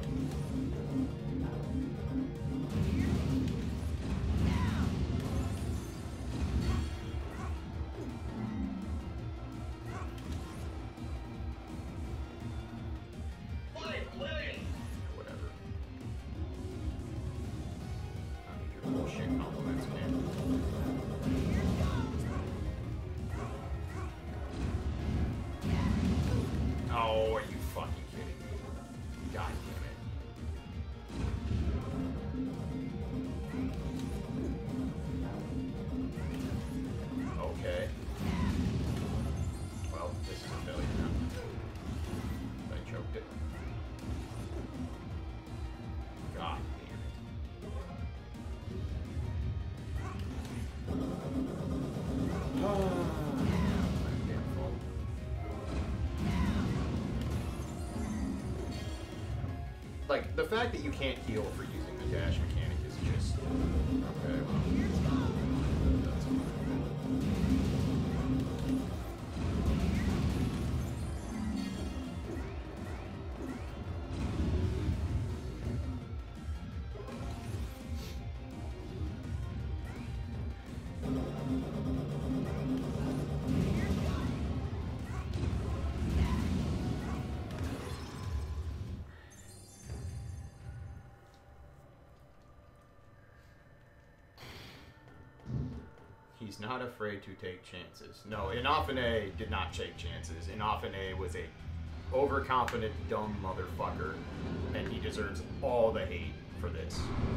Whatever. I need your bullshit compliments, man. Oh, are you fucking kidding me? God damn it. Okay. Well, this is a failure now. I choked it. God damn it. Damn fault. Like, the fact that you can't heal for using the dash mechanic is just... Okay, well... That's fine. He's not afraid to take chances. No, Inafune did not take chances. Inafune was a overconfident, dumb motherfucker, and he deserves all the hate for this.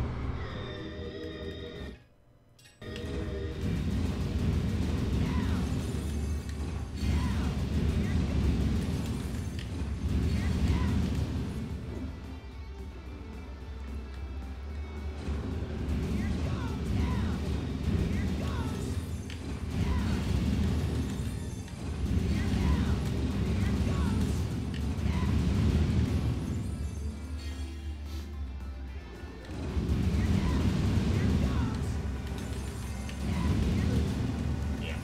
Yeah.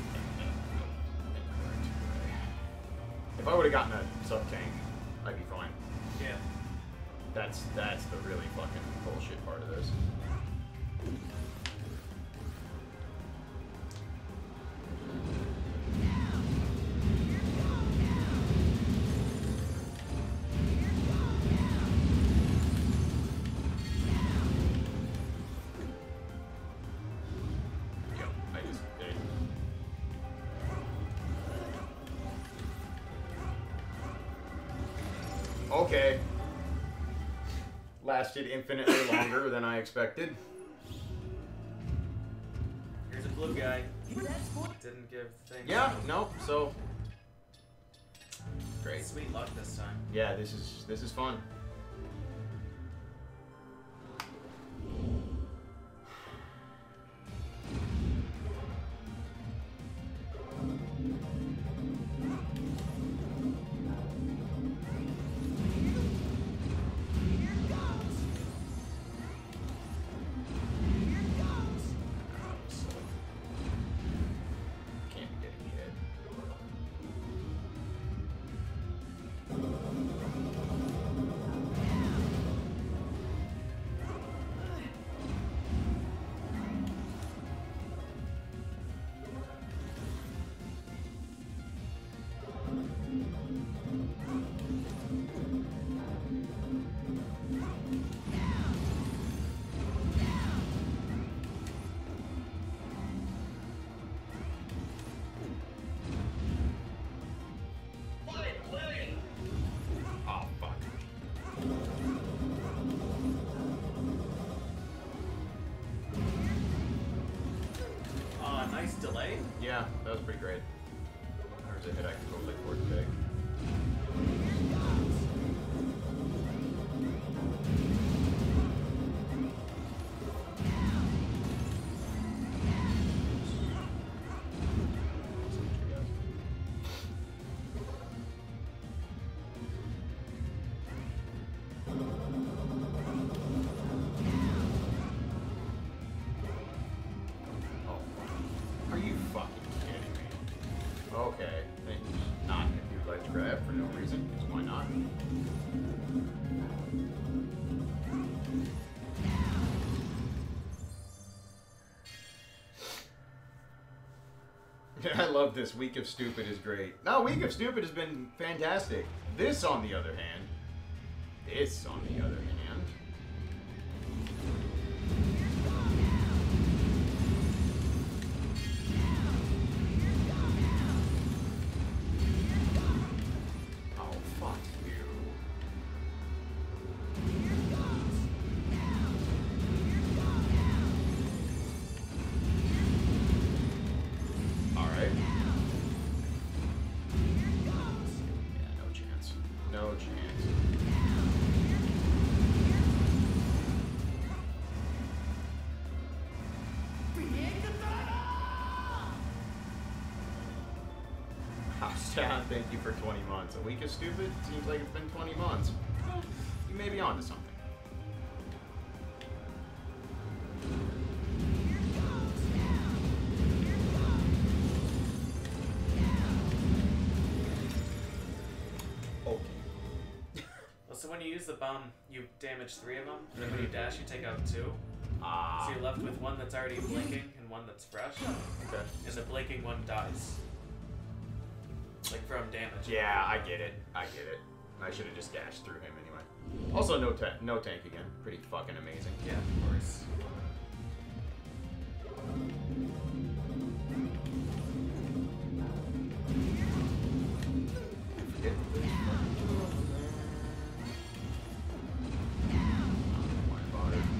If I would have gotten a sub-tank, I'd be fine. Yeah. That's the really fucking bullshit part of this. Yo, I just did. Okay. Lasted infinitely longer than I expected. Here's a blue guy. Didn't give things. Yeah, no, so great. Sweet luck this time. Yeah, this is fun. Can't be getting hit. nice delay. Yeah, that was pretty great. There's a hit I can totally afford to take. Are you fucking kidding me? Okay, then not gonna do ledge grab for no reason, because why not? I love this. Week of Stupid is great. No, Week of Stupid has been fantastic. This, on the other hand. Oh, fuck you. Alright. Yeah, no chance. No chance. Stan, thank you for 20 months. A week of Stupid? Seems like it's been 20 months. Well, you may be onto something. Okay. So when you use the bomb, you damage 3 of them, and then when you dash, you take out 2. Ah. So you're left with one that's already blinking and one that's fresh. Okay. And the blinking one dies. Like from damage. Yeah, I get it. I should have just dashed through him anyway. Also, no tank again. Pretty fucking amazing. Yeah, of course. Forget this. Don't worry about it.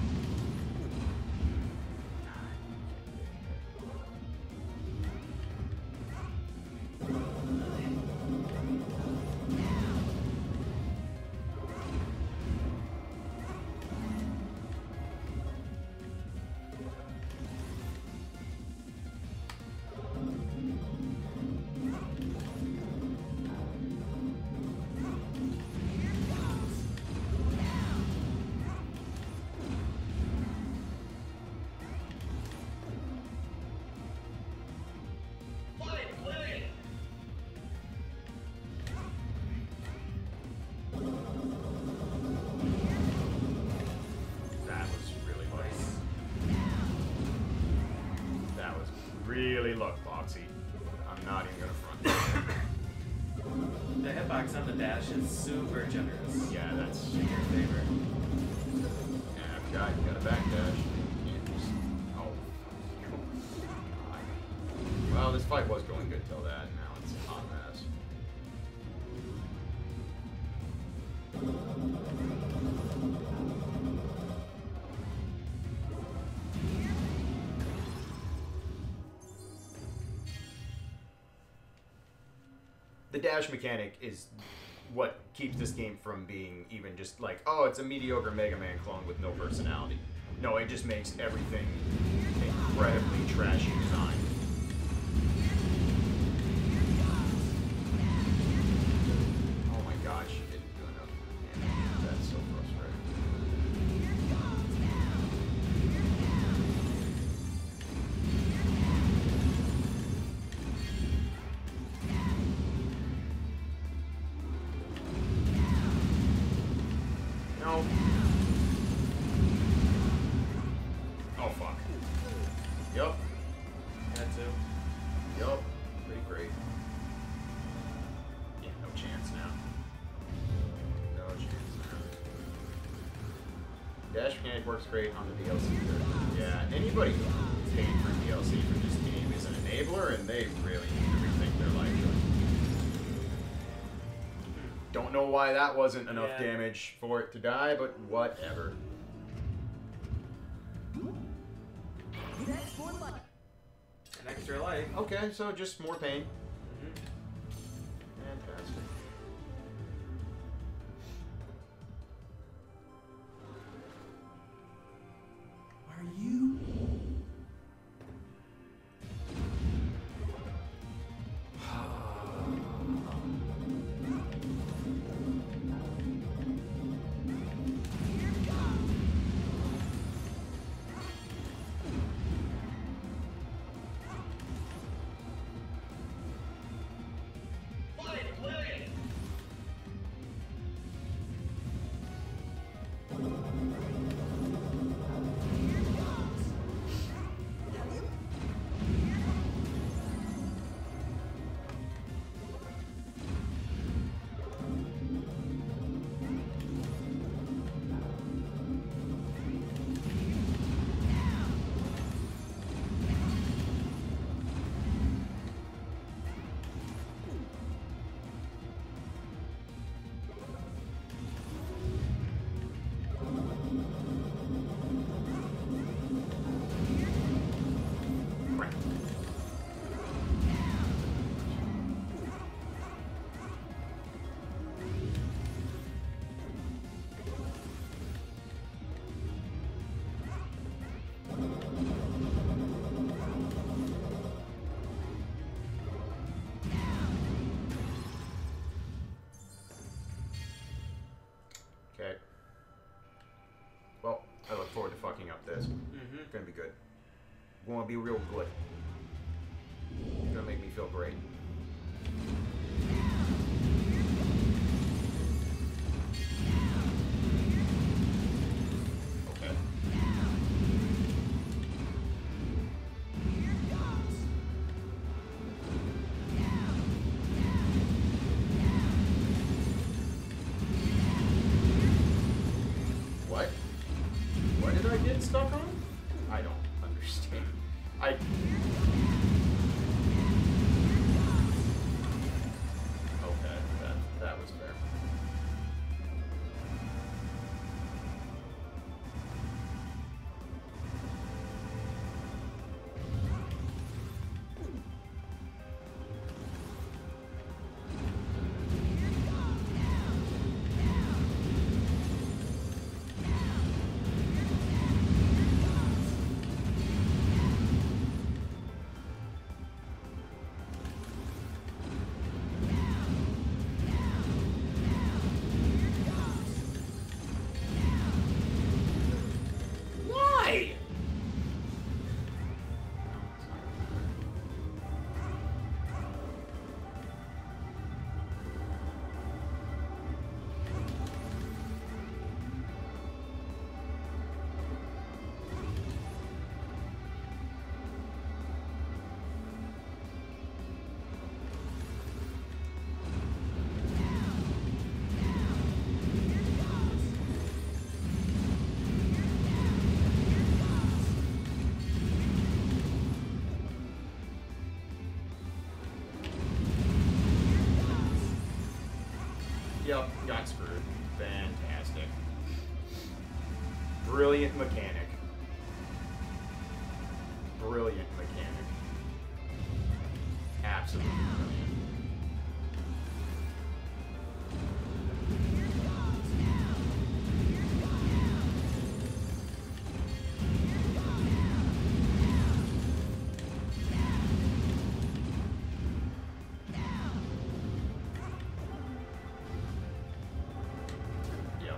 That was really nice. That was really luck-boxy. I'm not even gonna front. The hitbox on the dash is super generous. Yeah, that's In your favor. yeah, guy, you got a backdash. You just, oh, God. Well, this fight was going good till that. Now it's a hot mess. The dash mechanic is what keeps this game from being even just like, oh, it's a mediocre Mega Man clone with no personality. No, it just makes everything incredibly trashy design. Oh my god, she didn't do enough damage. That's so frustrating. No. Oh fuck. Yup. Had to. Yup. Pretty great. Yeah, no chance now. No chance now. Dash mechanic works great on the DLC. Yeah, anybody who paid for DLC for this game is an enabler, and they really need to rethink their life choices. Don't know why that wasn't enough Yeah. damage for it to die, but whatever. Hit X for life. An extra extra life. Okay, so just more pain. Mhm. Fantastic. Are you? Crap. Okay. Well, I look forward to fucking up this. Mhm. Gonna be good. Gonna be real good. Gonna make me feel great. Okay. What? What did I get stuck on? I don't understand. Okay, that was fair. Why? Yep, got screwed. Fantastic. Brilliant mechanic. Brilliant mechanic. Absolutely brilliant. Yep.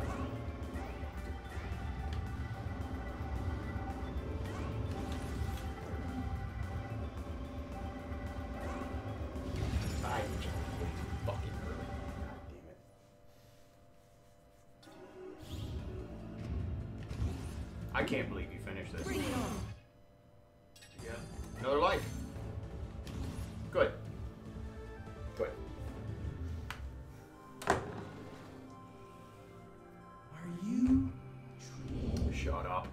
I just way too fucking early. God damn it. I can't believe you finished this. Yep. Another life. Good. Good. Are you? Shut up.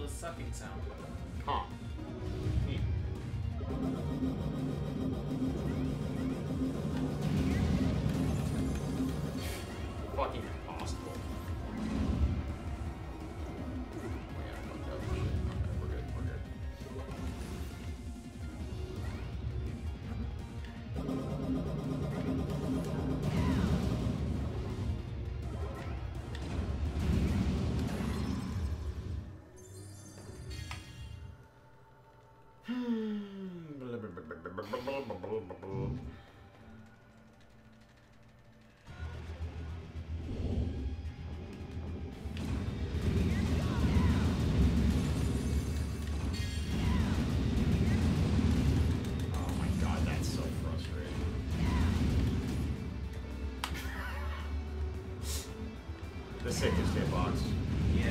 a sucking sound. Huh. Neat. Fucking impossible. Oh yeah, fucked up shit. Okay, we're good, we're good. Oh my god, that's so frustrating. The sickest hitbox. Yeah.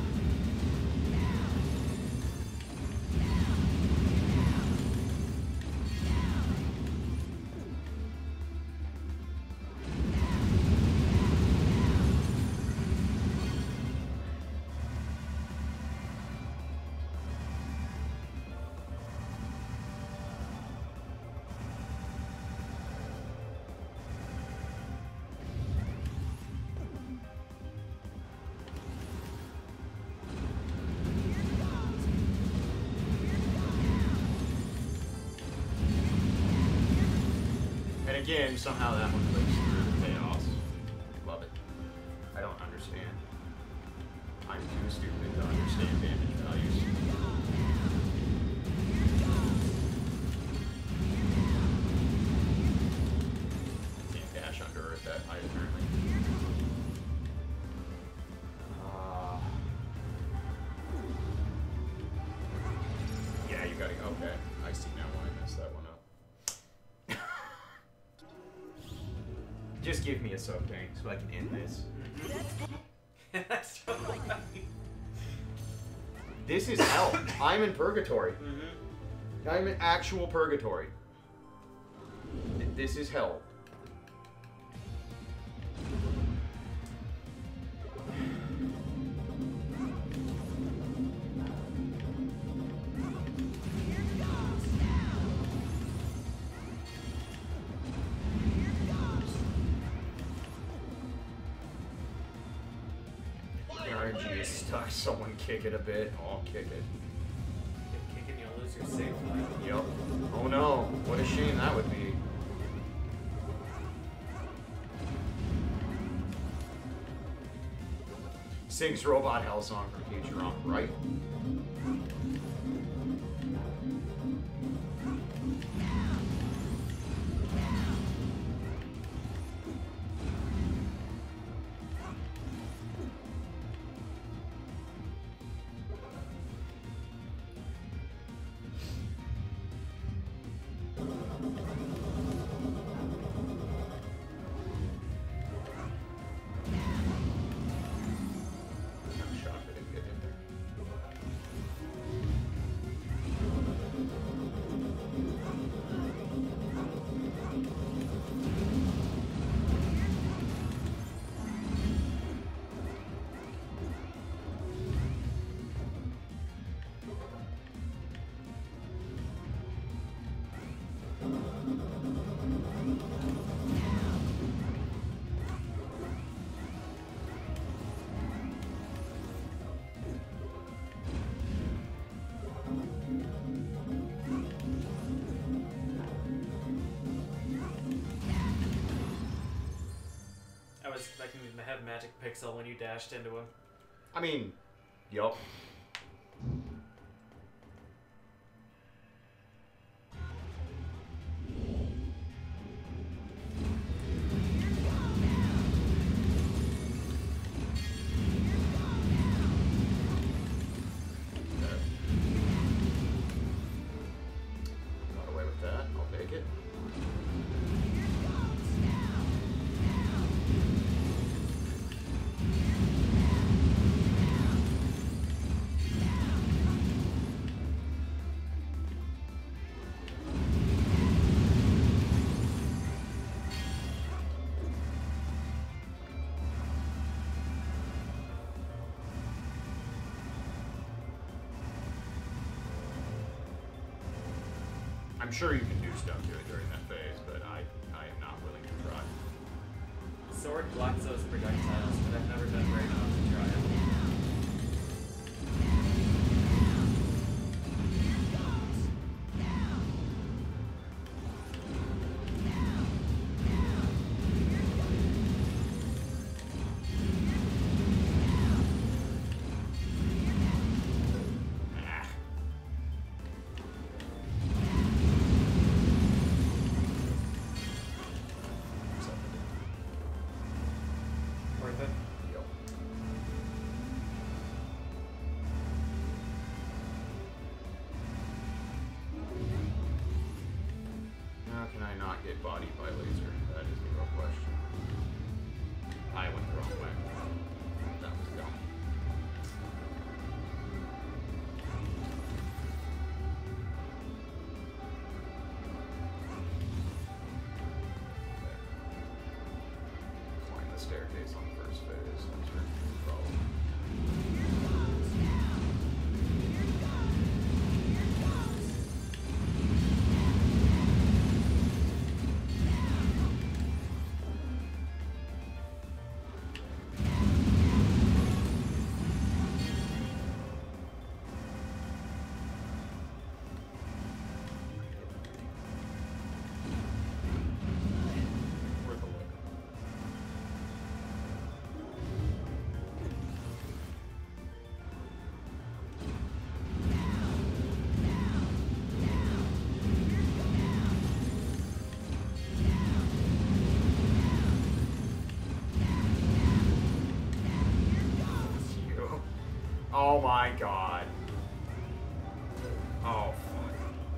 And again, somehow that one clicks through the chaos. Love it. I don't understand. I'm too stupid to understand damage values. Can't dash under Earth that height, apparently. Yeah, you gotta go. Okay, I see now why I messed that one up. Just give me a sub tank so I can end this. That's totally right. This is hell. I'm in purgatory. Mm-hmm. I'm in actual purgatory. This is hell. RNG is stuck. Someone kick it a bit. I'll kick it. If kicking, you'll lose your save file. Yep. Oh no. What a shame that would be. Sings Robot Hell song from Futurama, right? I'm shocked I didn't get in there. I was expecting him to have magic pixel when you dashed into him. I mean, yup. Got away with that. I'll take it. I'm sure you can do stuff to it during that phase, but I am not willing to try. Sword blocks those projectiles, but I've never done great enough to try it. Worth it? Yep. How can I not get bodied by laser? That is the real question. I went the wrong way. That was dumb. Climb the staircase on the first phase. That's your problem. Worth a look. You. Oh my god. Oh fuck.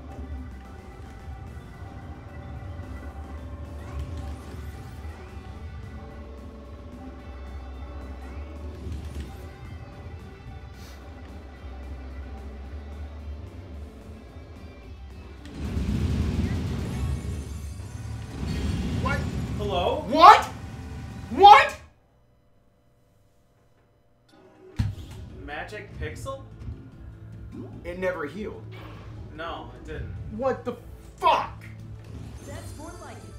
What? Hello? What? What? Magic Pixel? It never healed. No, it didn't. What the fuck? That's more like it.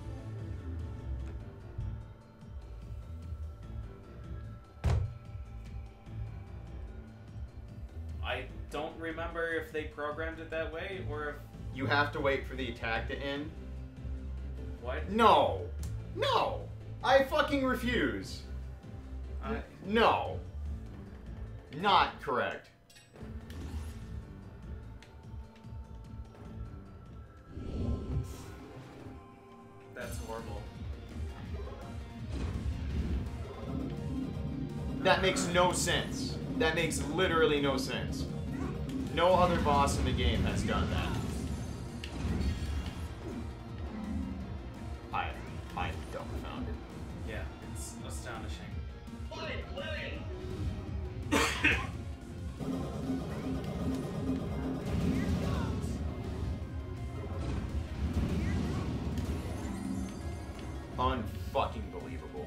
I don't remember if they programmed it that way or if... You have to wait for the attack to end? What? No. No. I fucking refuse. No. Not correct. That's horrible. That makes no sense. That makes literally no sense. No other boss in the game has done that. I'm dumbfounded. Yeah, it's astonishing. Unfucking believable.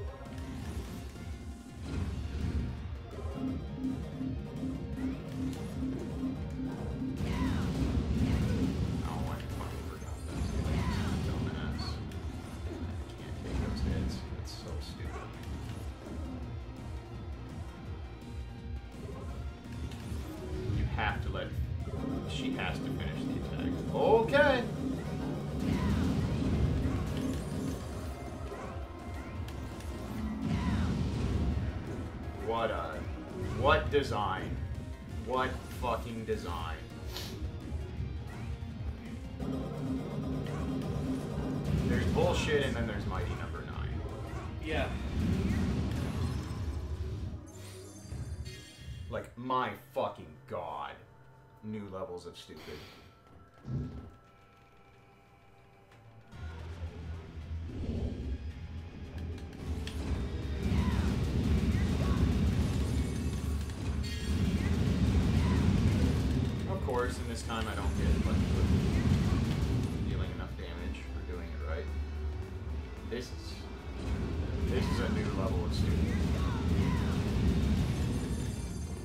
Oh, I fucking forgot that. Dumbass. Can't take those hits. It's so stupid. You have to let... She has to finish the attack. Okay. What design? What fucking design? There's bullshit and then there's Mighty Number 9. Yeah. Like, my fucking god. New levels of stupid. Of course, and this time I don't get like dealing enough damage for doing it right. This is a new level of stupid.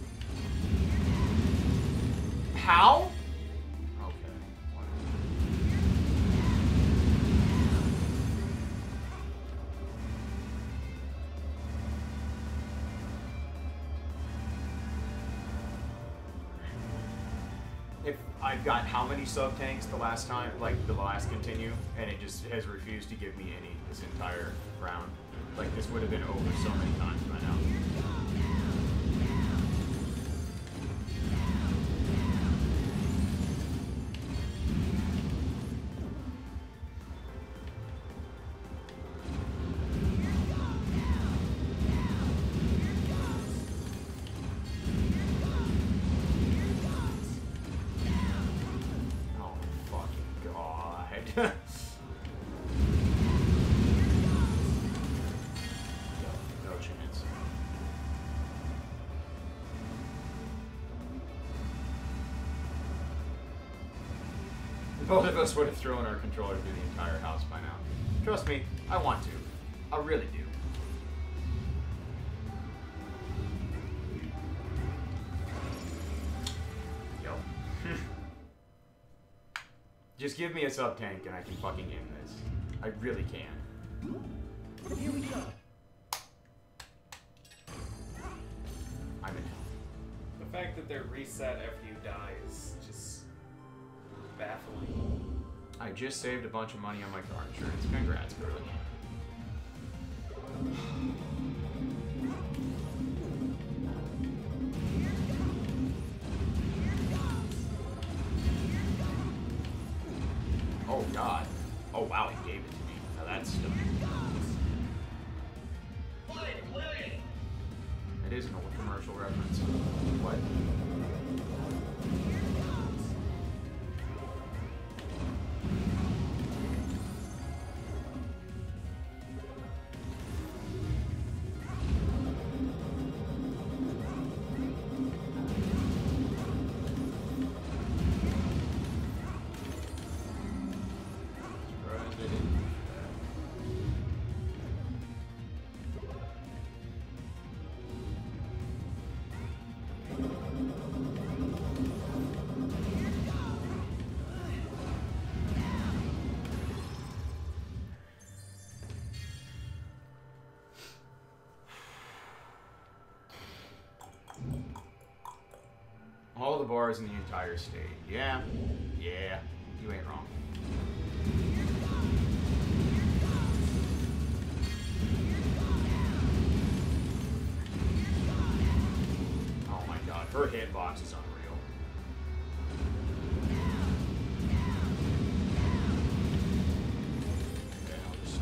How? Okay. Whatever. if I've got how many sub tanks the last time, like the last continue, and it just has refused to give me any this entire round. Like this would have been over so many times by now. No chance. Both of us would have thrown our controller through the entire house by now. Trust me, I want to. I really do. Yo. Just give me a sub tank and I can fucking end this. I really can. Here we go. I'm in hell. The fact that they're reset after you die is just baffling. I just saved a bunch of money on my car insurance. Congrats, bro. Oh god. Oh wow, he gave it to me. Now that's stunning. It is an old commercial reference. What? Surprised they didn't do that. All the bars in the entire state. Yeah. Yeah. You ain't wrong. Oh my god. Her hitbox is unreal. Okay, I'll just...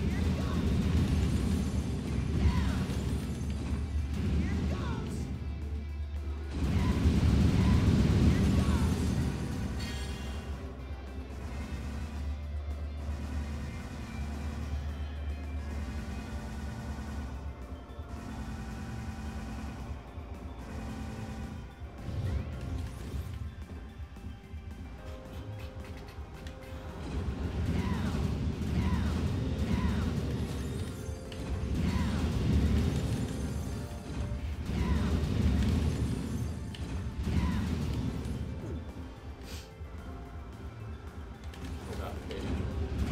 Forgot to pay attention.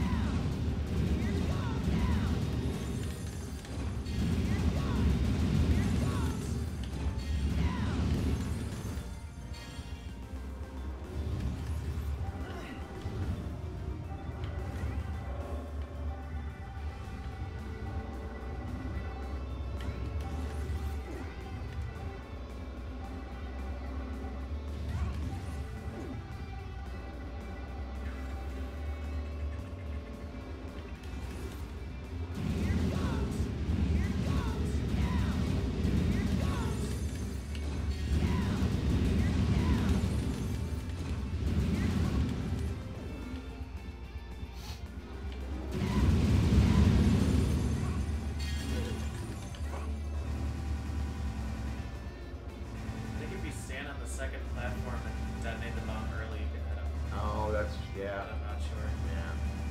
I think if you stand on the second platform and detonate the bomb early, you can hit them. Oh, that's... yeah. But I'm not sure. Yeah.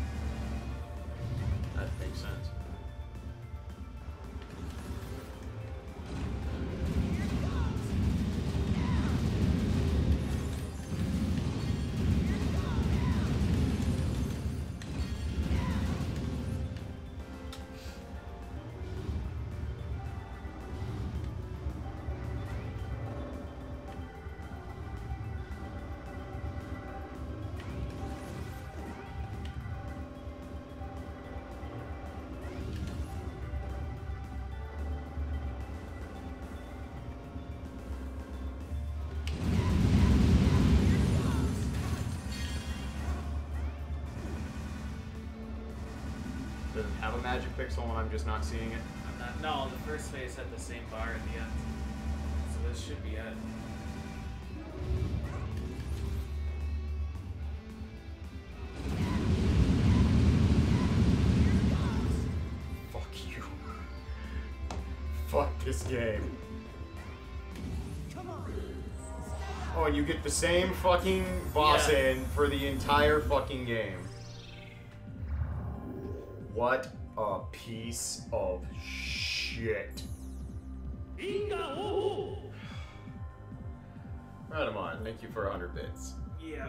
That makes sense. have a magic pixel and I'm just not seeing it? I'm not. No, the first phase had the same bar at the end. So this should be it. Fuck you. Fuck this game. Oh, and you get the same fucking boss Yeah. in for the entire fucking game. What a piece of shit. Radamon, thank you for 100 bits. Yeah.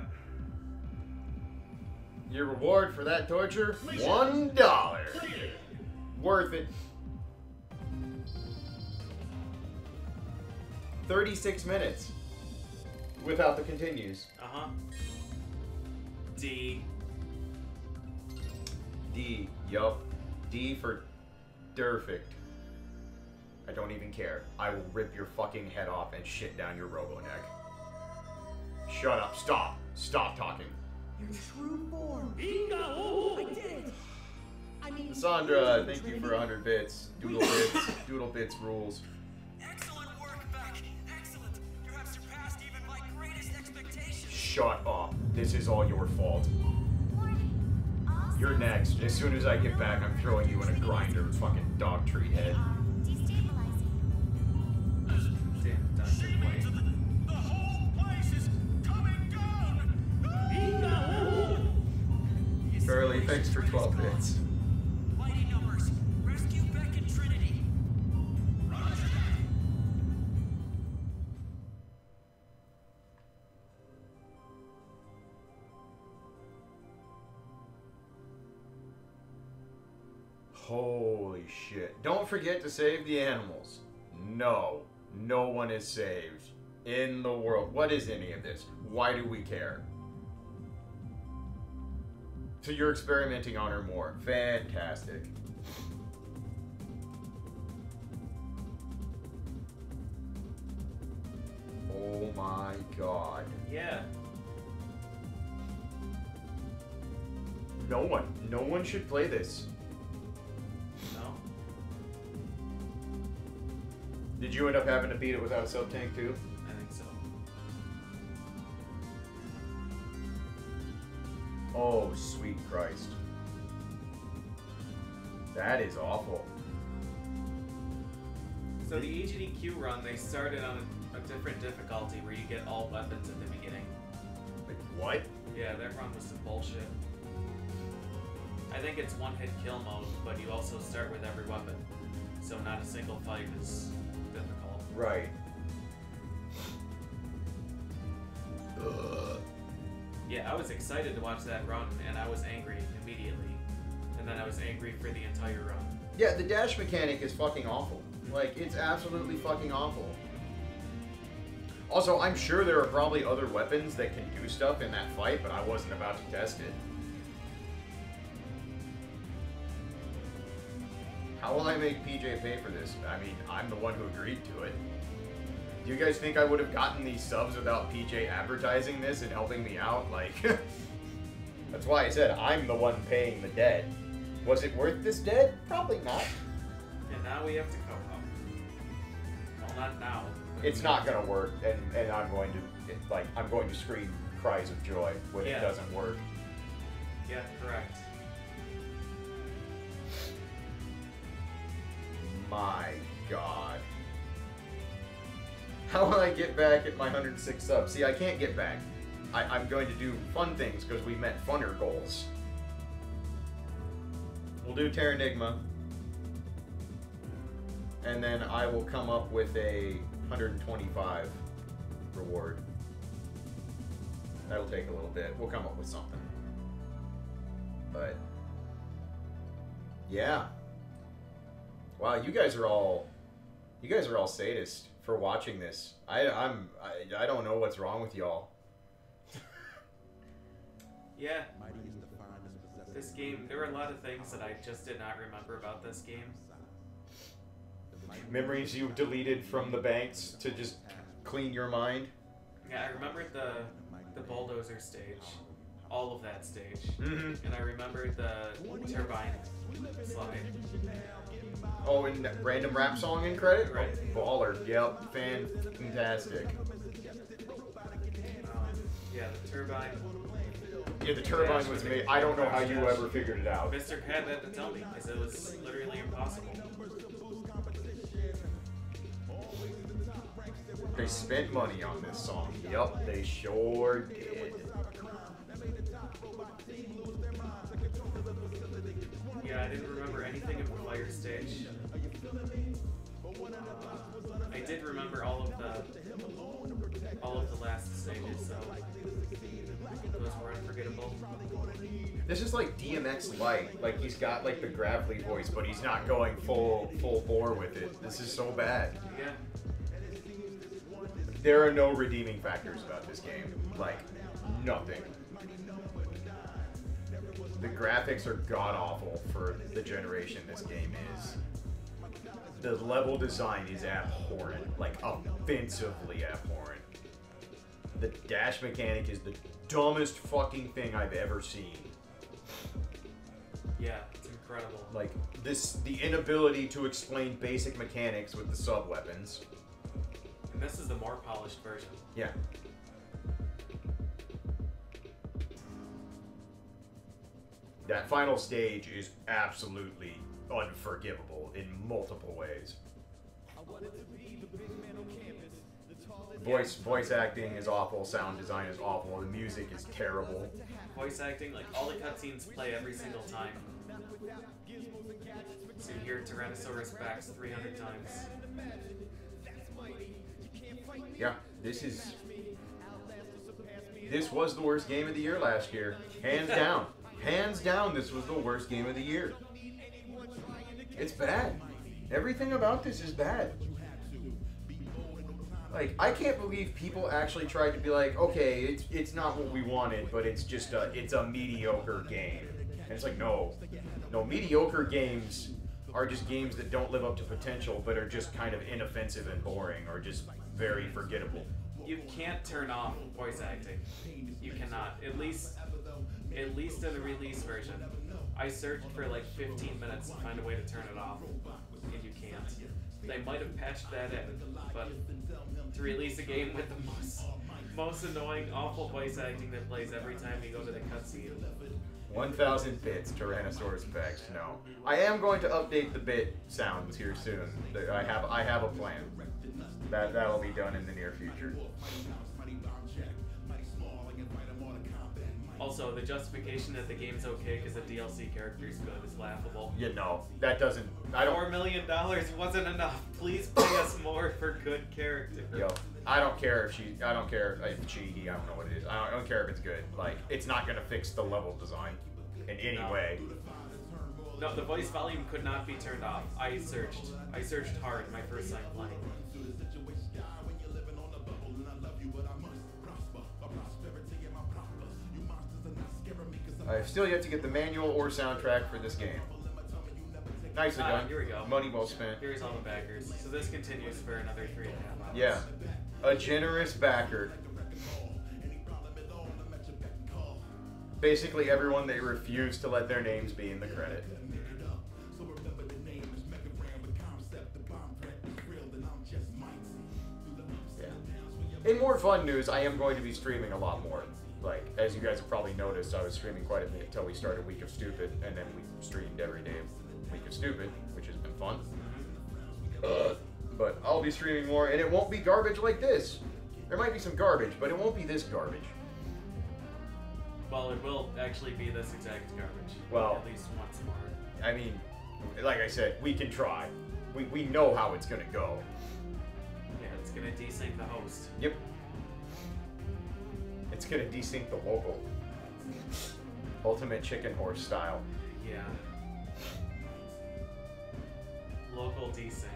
Your reward for that torture? $1. Worth it. 36 minutes. Without the continues. Uh-huh. D. D. Yup. D for perfect. I don't even care. I will rip your fucking head off and shit down your robo-neck. Shut up. Stop. Stop talking. Your true form. I did it. I mean, Sandra, thank you for 100 bits. Doodle bits. Doodle bits rules. Excellent work, Beck. Excellent. You have surpassed even my greatest expectations. Shut up. This is all your fault. Warning. All You're next. As soon as I get back, I'm throwing you in a grinder, fucking dog treat head. destabilizing. Damn, Dr. White. The whole place is coming down! Fairly, thanks for 12 bits. Mighty numbers. Rescue Beck and Trinity. Holy shit. Don't forget to save the animals. No. No one is saved in the world. What is any of this? Why do we care? So you're experimenting on her more. Fantastic. Oh my god. Yeah. No one should play this. No. Did you end up having to beat it without a sub tank too? I think so. Oh, sweet Christ. That is awful. So the AGDQ run, they started on a different difficulty where you get all weapons at the beginning. Like, what? Yeah, that run was some bullshit. I think it's one-hit kill mode, but you also start with every weapon. So not a single fight is difficult. Right. Yeah, I was excited to watch that run, and I was angry immediately. And then I was angry for the entire run. Yeah, the dash mechanic is fucking awful. Like, it's absolutely fucking awful. Also, I'm sure there are probably other weapons that can do stuff in that fight, but I wasn't about to test it. How will I make PJ pay for this? I mean, I'm the one who agreed to it. Do you guys think I would have gotten these subs without PJ advertising this and helping me out? Like, that's why I said I'm the one paying the debt. Was it worth this debt? Probably not. And now we have to cope up. Well, not now. but It's not gonna work, and I'm going to I'm going to scream cries of joy when Yeah. it doesn't work. Yeah, correct. My God. How will I get back at my 106 subs? See, I can't get back. I'm going to do fun things because we met funner goals. We'll do Terranigma. And then I will come up with a 125 reward. That'll take a little bit. We'll come up with something. But yeah. Wow, you guys are all sadists for watching this. I don't know what's wrong with y'all. Yeah. This game, there were a lot of things that I just did not remember about this game. Memories you deleted from the banks to just clean your mind. Yeah, I remembered the bulldozer stage. all of that stage. Mhm. And I remember the turbine slide. Oh, and that random rap song in credit? Right. Oh, baller. Yep. Fantastic. Yeah, the turbine. Yeah, the turbine was made. I don't know how you ever figured it out. Mr. Cat had to tell me, because it was literally impossible. They spent money on this song. Yup, they sure did. Yeah, I didn't remember anything of the fire stage. I did remember all of the last stages, so those were unforgettable. This is like DMX Light. Like he's got like the gravelly voice, but he's not going full bore with it. This is so bad. Yeah. There are no redeeming factors about this game. Like nothing. The graphics are god awful for the generation this game is. The level design is abhorrent, like offensively abhorrent. The dash mechanic is the dumbest fucking thing I've ever seen. Yeah, it's incredible. Like the inability to explain basic mechanics with the sub weapons. And this is the more polished version. Yeah. That final stage is absolutely unforgivable in multiple ways. Voice acting is awful, sound design is awful, the music is terrible. Voice acting, like all the cutscenes play every single time. So you hear Tyrannosaurus backs 300 times. Yeah, this was the worst game of the year last year. Hands down. Hands down, this was the worst game of the year. It's bad. Everything about this is bad. Like, I can't believe people actually tried to be like, okay, it's not what we wanted, but it's just it's a mediocre game. And it's like, no, mediocre games are just games that don't live up to potential, but are just kind of inoffensive and boring, or just very forgettable. You can't turn off voice acting. You cannot. At least in the release version. I searched for like 15 minutes to find a way to turn it off, and you can't. They might have patched that in, but to release a game with the most annoying, awful voice acting that plays every time you go to the cutscene. 1,000 bits, Tyrannosaurus Rex. No, I am going to update the bit sounds here soon. I have a plan. That'll be done in the near future. Also, the justification that the game's okay because the DLC character is good is laughable. You know, that doesn't. I don't. $4 million wasn't enough. Please pay us more for good character. Yo, I don't care if she. I don't care if she. I don't know what it is. I don't care if it's good. Like, it's not gonna fix the level design in any way. No, the voice volume could not be turned off. I searched hard my first time playing. I've still yet to get the manual or soundtrack for this game. Nicely done. Here we go. Money well spent. Here's all the backers. So this continues for another 3.5 hours. Yeah. A generous backer. Basically everyone they refuse to let their names be in the credit. Yeah. In more fun news, I am going to be streaming a lot more. Like, as you guys have probably noticed, I was streaming quite a bit until we started Week of Stupid, and then we streamed every day of Week of Stupid, which has been fun. But I'll be streaming more, and it won't be garbage like this. There might be some garbage, but it won't be this garbage. Well, it will actually be this exact garbage. Well, at least once more. I mean, like I said, we can try. We know how it's gonna go. Yeah, it's gonna desync the host. Yep. It's gonna desync the local. Ultimate chicken horse style. Yeah. Local desync.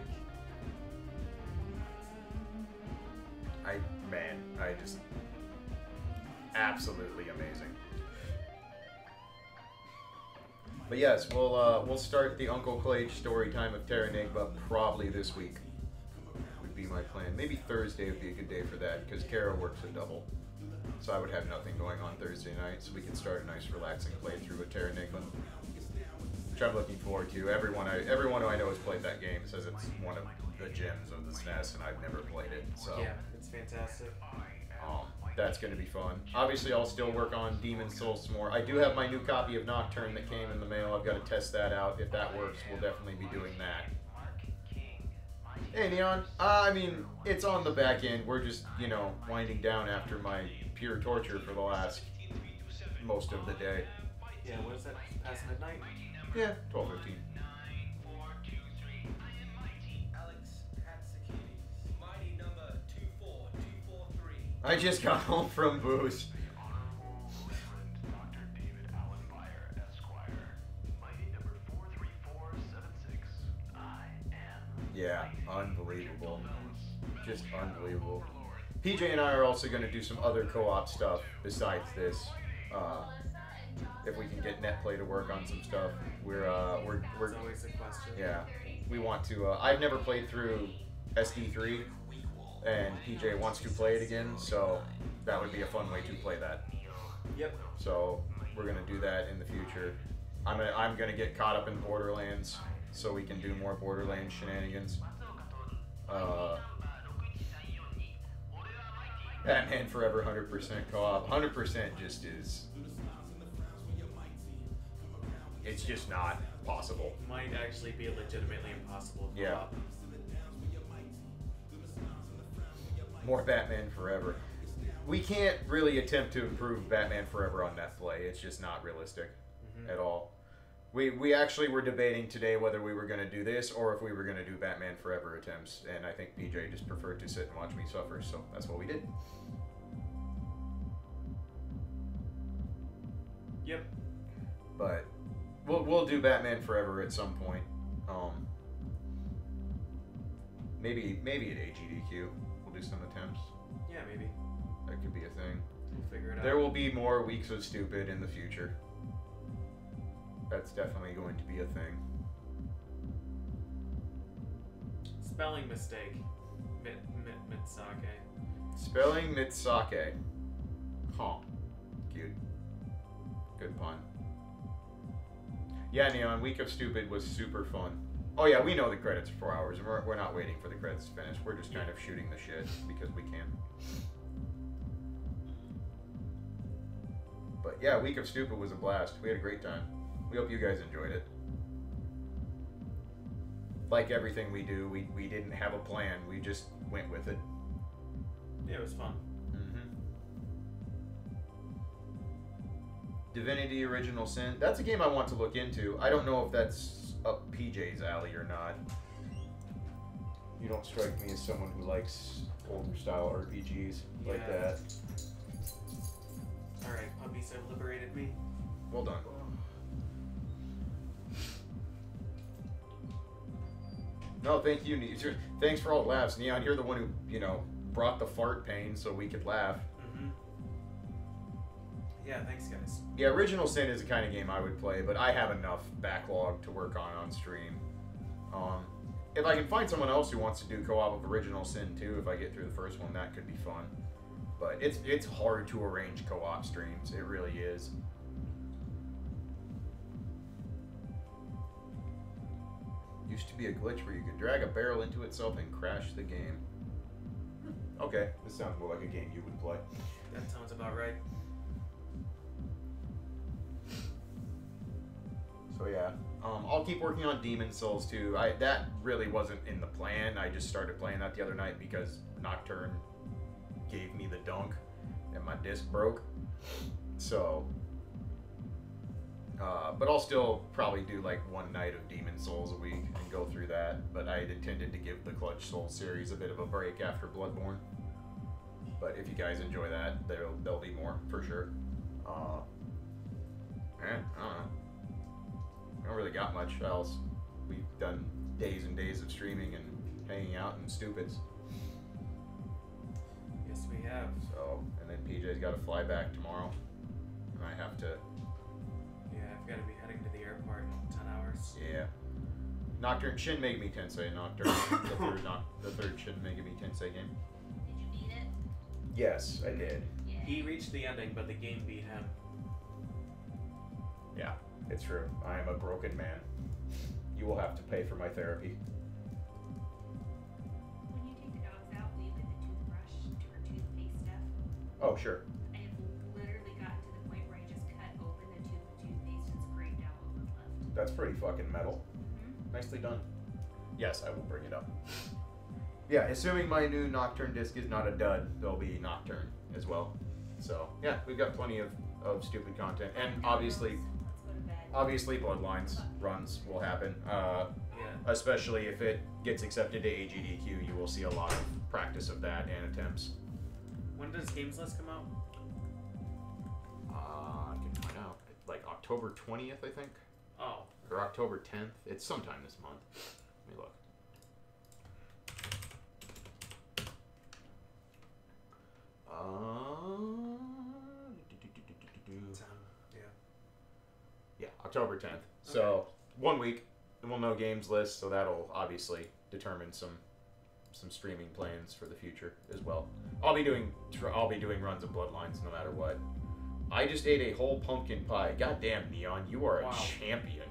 I just absolutely amazing. But yes, we'll start the Uncle Clage story time of Terranigma probably this week. Would be my plan. Maybe Thursday would be a good day for that because Kara works a double. so I would have nothing going on Thursday night, so we can start a nice relaxing playthrough of Terra Enigma, which I'm looking forward to. Everyone who I know has played that game says it's one of the gems of the SNES, and I've never played it, so Yeah, it's fantastic. that's going to be fun. Obviously, I'll still work on Demon's Souls some more. I do have my new copy of Nocturne that came in the mail. I've got to test that out. If that works, we'll definitely be doing that. Hey, Neon. I mean, it's on the back end. We're just, winding down after my pure torture for the last most of the day. Yeah, what is that? Past midnight? Yeah, 12:15. I just got home from booze. Yeah, unbelievable. Just unbelievable. PJ and I are also going to do some other co-op stuff besides this. If we can get NetPlay to work on some stuff, we're That's always a question. yeah, we want to. I've never played through SD3, and PJ wants to play it again, so that would be a fun way to play that. Yep. So we're gonna do that in the future. I'm gonna get caught up in Borderlands, so we can do more Borderlands shenanigans. Batman Forever 100% co-op. 100% just is. It's just not possible. Might actually be legitimately impossible. to Yeah. pull off. More Batman Forever. We can't really attempt to improve Batman Forever on NetPlay. It's just not realistic at all. We actually were debating today whether we were going to do this or if we were going to do Batman Forever attempts, and I think PJ just preferred to sit and watch me suffer, so that's what we did. Yep. But we'll do Batman Forever at some point. Maybe at AGDQ we'll do some attempts. Yeah, maybe. That could be a thing. We'll figure it out. There will be more Weeks of Stupid in the future. That's definitely going to be a thing. Spelling mistake. Mitsake. Spelling Mitsake. Huh. Cute. Good pun. Yeah, Neon, Week of Stupid was super fun. Oh yeah, we know the credits are 4 hours. We're not waiting for the credits to finish. We're just kind of shooting the shit because we can. But yeah, Week of Stupid was a blast. We had a great time. We hope you guys enjoyed it. Like everything we do, we didn't have a plan. We just went with it. Yeah, it was fun. Divinity Original Sin. That's a game I want to look into. I don't know if that's up PJ's alley or not. You don't strike me as someone who likes older style RPGs like Yeah. that. Alright, puppies have liberated me. Well done. No, thank you. Thanks for all the laughs. Neon, you're the one who, brought the fart pain so we could laugh. Yeah, thanks guys. Yeah, Original Sin is the kind of game I would play, but I have enough backlog to work on stream. If I can find someone else who wants to do co-op of Original Sin too, if I get through the first one, that could be fun. But it's hard to arrange co-op streams. It really is. Used to be a glitch where you could drag a barrel into itself and crash the game. Okay, this sounds more like a game you would play. That sounds about right. So yeah, I'll keep working on Demon's Souls too. That really wasn't in the plan. I just started playing that the other night because Nocturne gave me the dunk and my disc broke. So, but I'll still probably do like one night of Demon's Souls a week and go through that. But I had intended to give the Clutch Soul series a bit of a break after Bloodborne. But if you guys enjoy that, there'll be more for sure. I don't know. I don't really got much else. We've done days and days of streaming and hanging out and stupids. Yes, we have. So, and then PJ's got to fly back tomorrow, and I have to. Yeah, I've got to be heading to the airport in 10 hours. Yeah. Nocturne Shin Megami Tensei Nocturne, the third Shin Megami Tensei game. Did you beat it? Yes, I did. Yay. He reached the ending, but the game beat him. Yeah, it's true. I am a broken man. You will have to pay for my therapy. When you take the dogs out, will you get the toothbrush or toothpaste stuff? Oh, sure. I have literally gotten to the point where I just cut open the tube of toothpaste and scraped out what was left. That's pretty fucking metal. Mm-hmm. Nicely done. Yes, I will bring it up. Yeah, assuming my new Nocturne disc is not a dud, there'll be Nocturne as well. So, yeah, we've got plenty of stupid content. And obviously, Let's go to bed. Bloodlines runs will happen. Yeah. Especially if it gets accepted to AGDQ, you will see a lot of practice of that and attempts. When does Games List come out? I can find out. Like October 20th, I think. Oh. Or October 10th. It's sometime this month. Let me look. Yeah. Yeah, October 10th. So 1 week, and we'll know games list. So that'll obviously determine some streaming plans for the future as well. I'll be doing runs of Bloodlines no matter what. I just ate a whole pumpkin pie. Goddamn, Neon, you are Wow. a champion.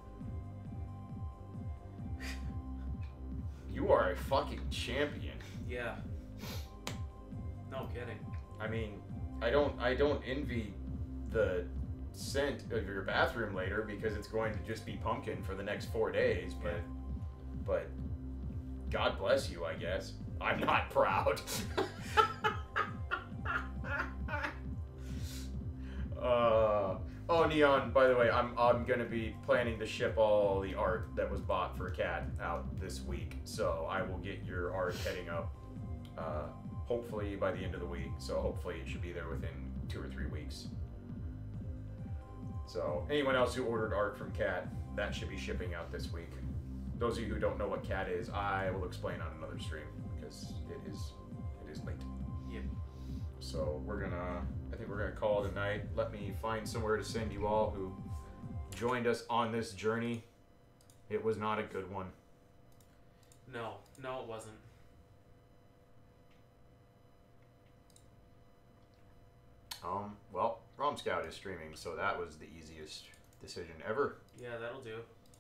You are a fucking champion. Yeah. No kidding. I mean, I don't envy the scent of your bathroom later because it's going to just be pumpkin for the next 4 days. But God bless you, I guess. I'm not proud. Oh, Neon, by the way, I'm gonna be planning to ship all the art that was bought for Cat out this week, so I will get your art heading up hopefully by the end of the week. So hopefully it should be there within 2 or 3 weeks. So anyone else who ordered art from Cat, that should be shipping out this week. Those of you who don't know what Cat is, I will explain on another stream because it is late. Yep. So I think we're gonna call it a night. Let me find somewhere to send you all who joined us on this journey. It was not a good one. No, it wasn't. Well, ROM Scout is streaming, so that was the easiest decision ever. Yeah, that'll do.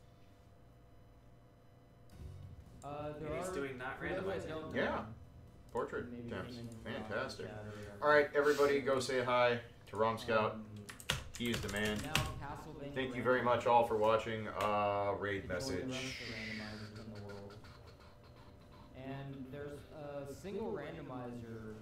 There He's are, doing not for those that randomizing. don't Yeah. know, Portrait maybe attempts. even, Fantastic. chat or- All right, everybody, go say hi to ROM Scout. He is the man. Now Castlevania Thank you very much all for watching. Raid message. randomizers in the world. And there's a single randomizer.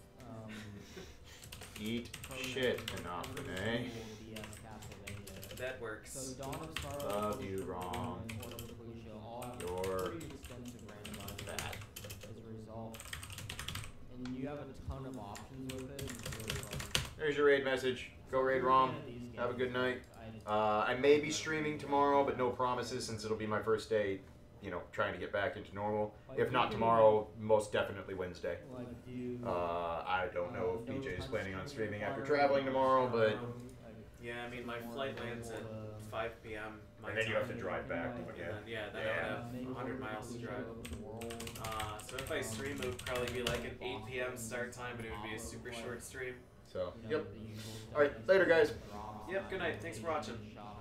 Eat program shit, for enough, every eh? single DS Castlevania. That works. So Dawn of Sorrow, Love you, Rom. and Order of Ecclesia all have You're pretty extensive randomizers bad. as a result. And you have a ton of options with it. It's really fun. There's your raid message. Go raid ROM. Have a good night. I may be streaming tomorrow, but no promises since it'll be my first day, trying to get back into normal. If not tomorrow, most definitely Wednesday. Like, do I don't know if BJ is planning on streaming after traveling tomorrow, but Yeah, I mean, my flight lands at 5 p.m. my and then you have to time. drive back. And Yeah. then, then I would have 100 miles to drive. So if I stream, it would probably be like an 8 p.m. start time, but it would be a super short stream. So, yep. All right, later, guys. Yep, good night. Thanks for watching.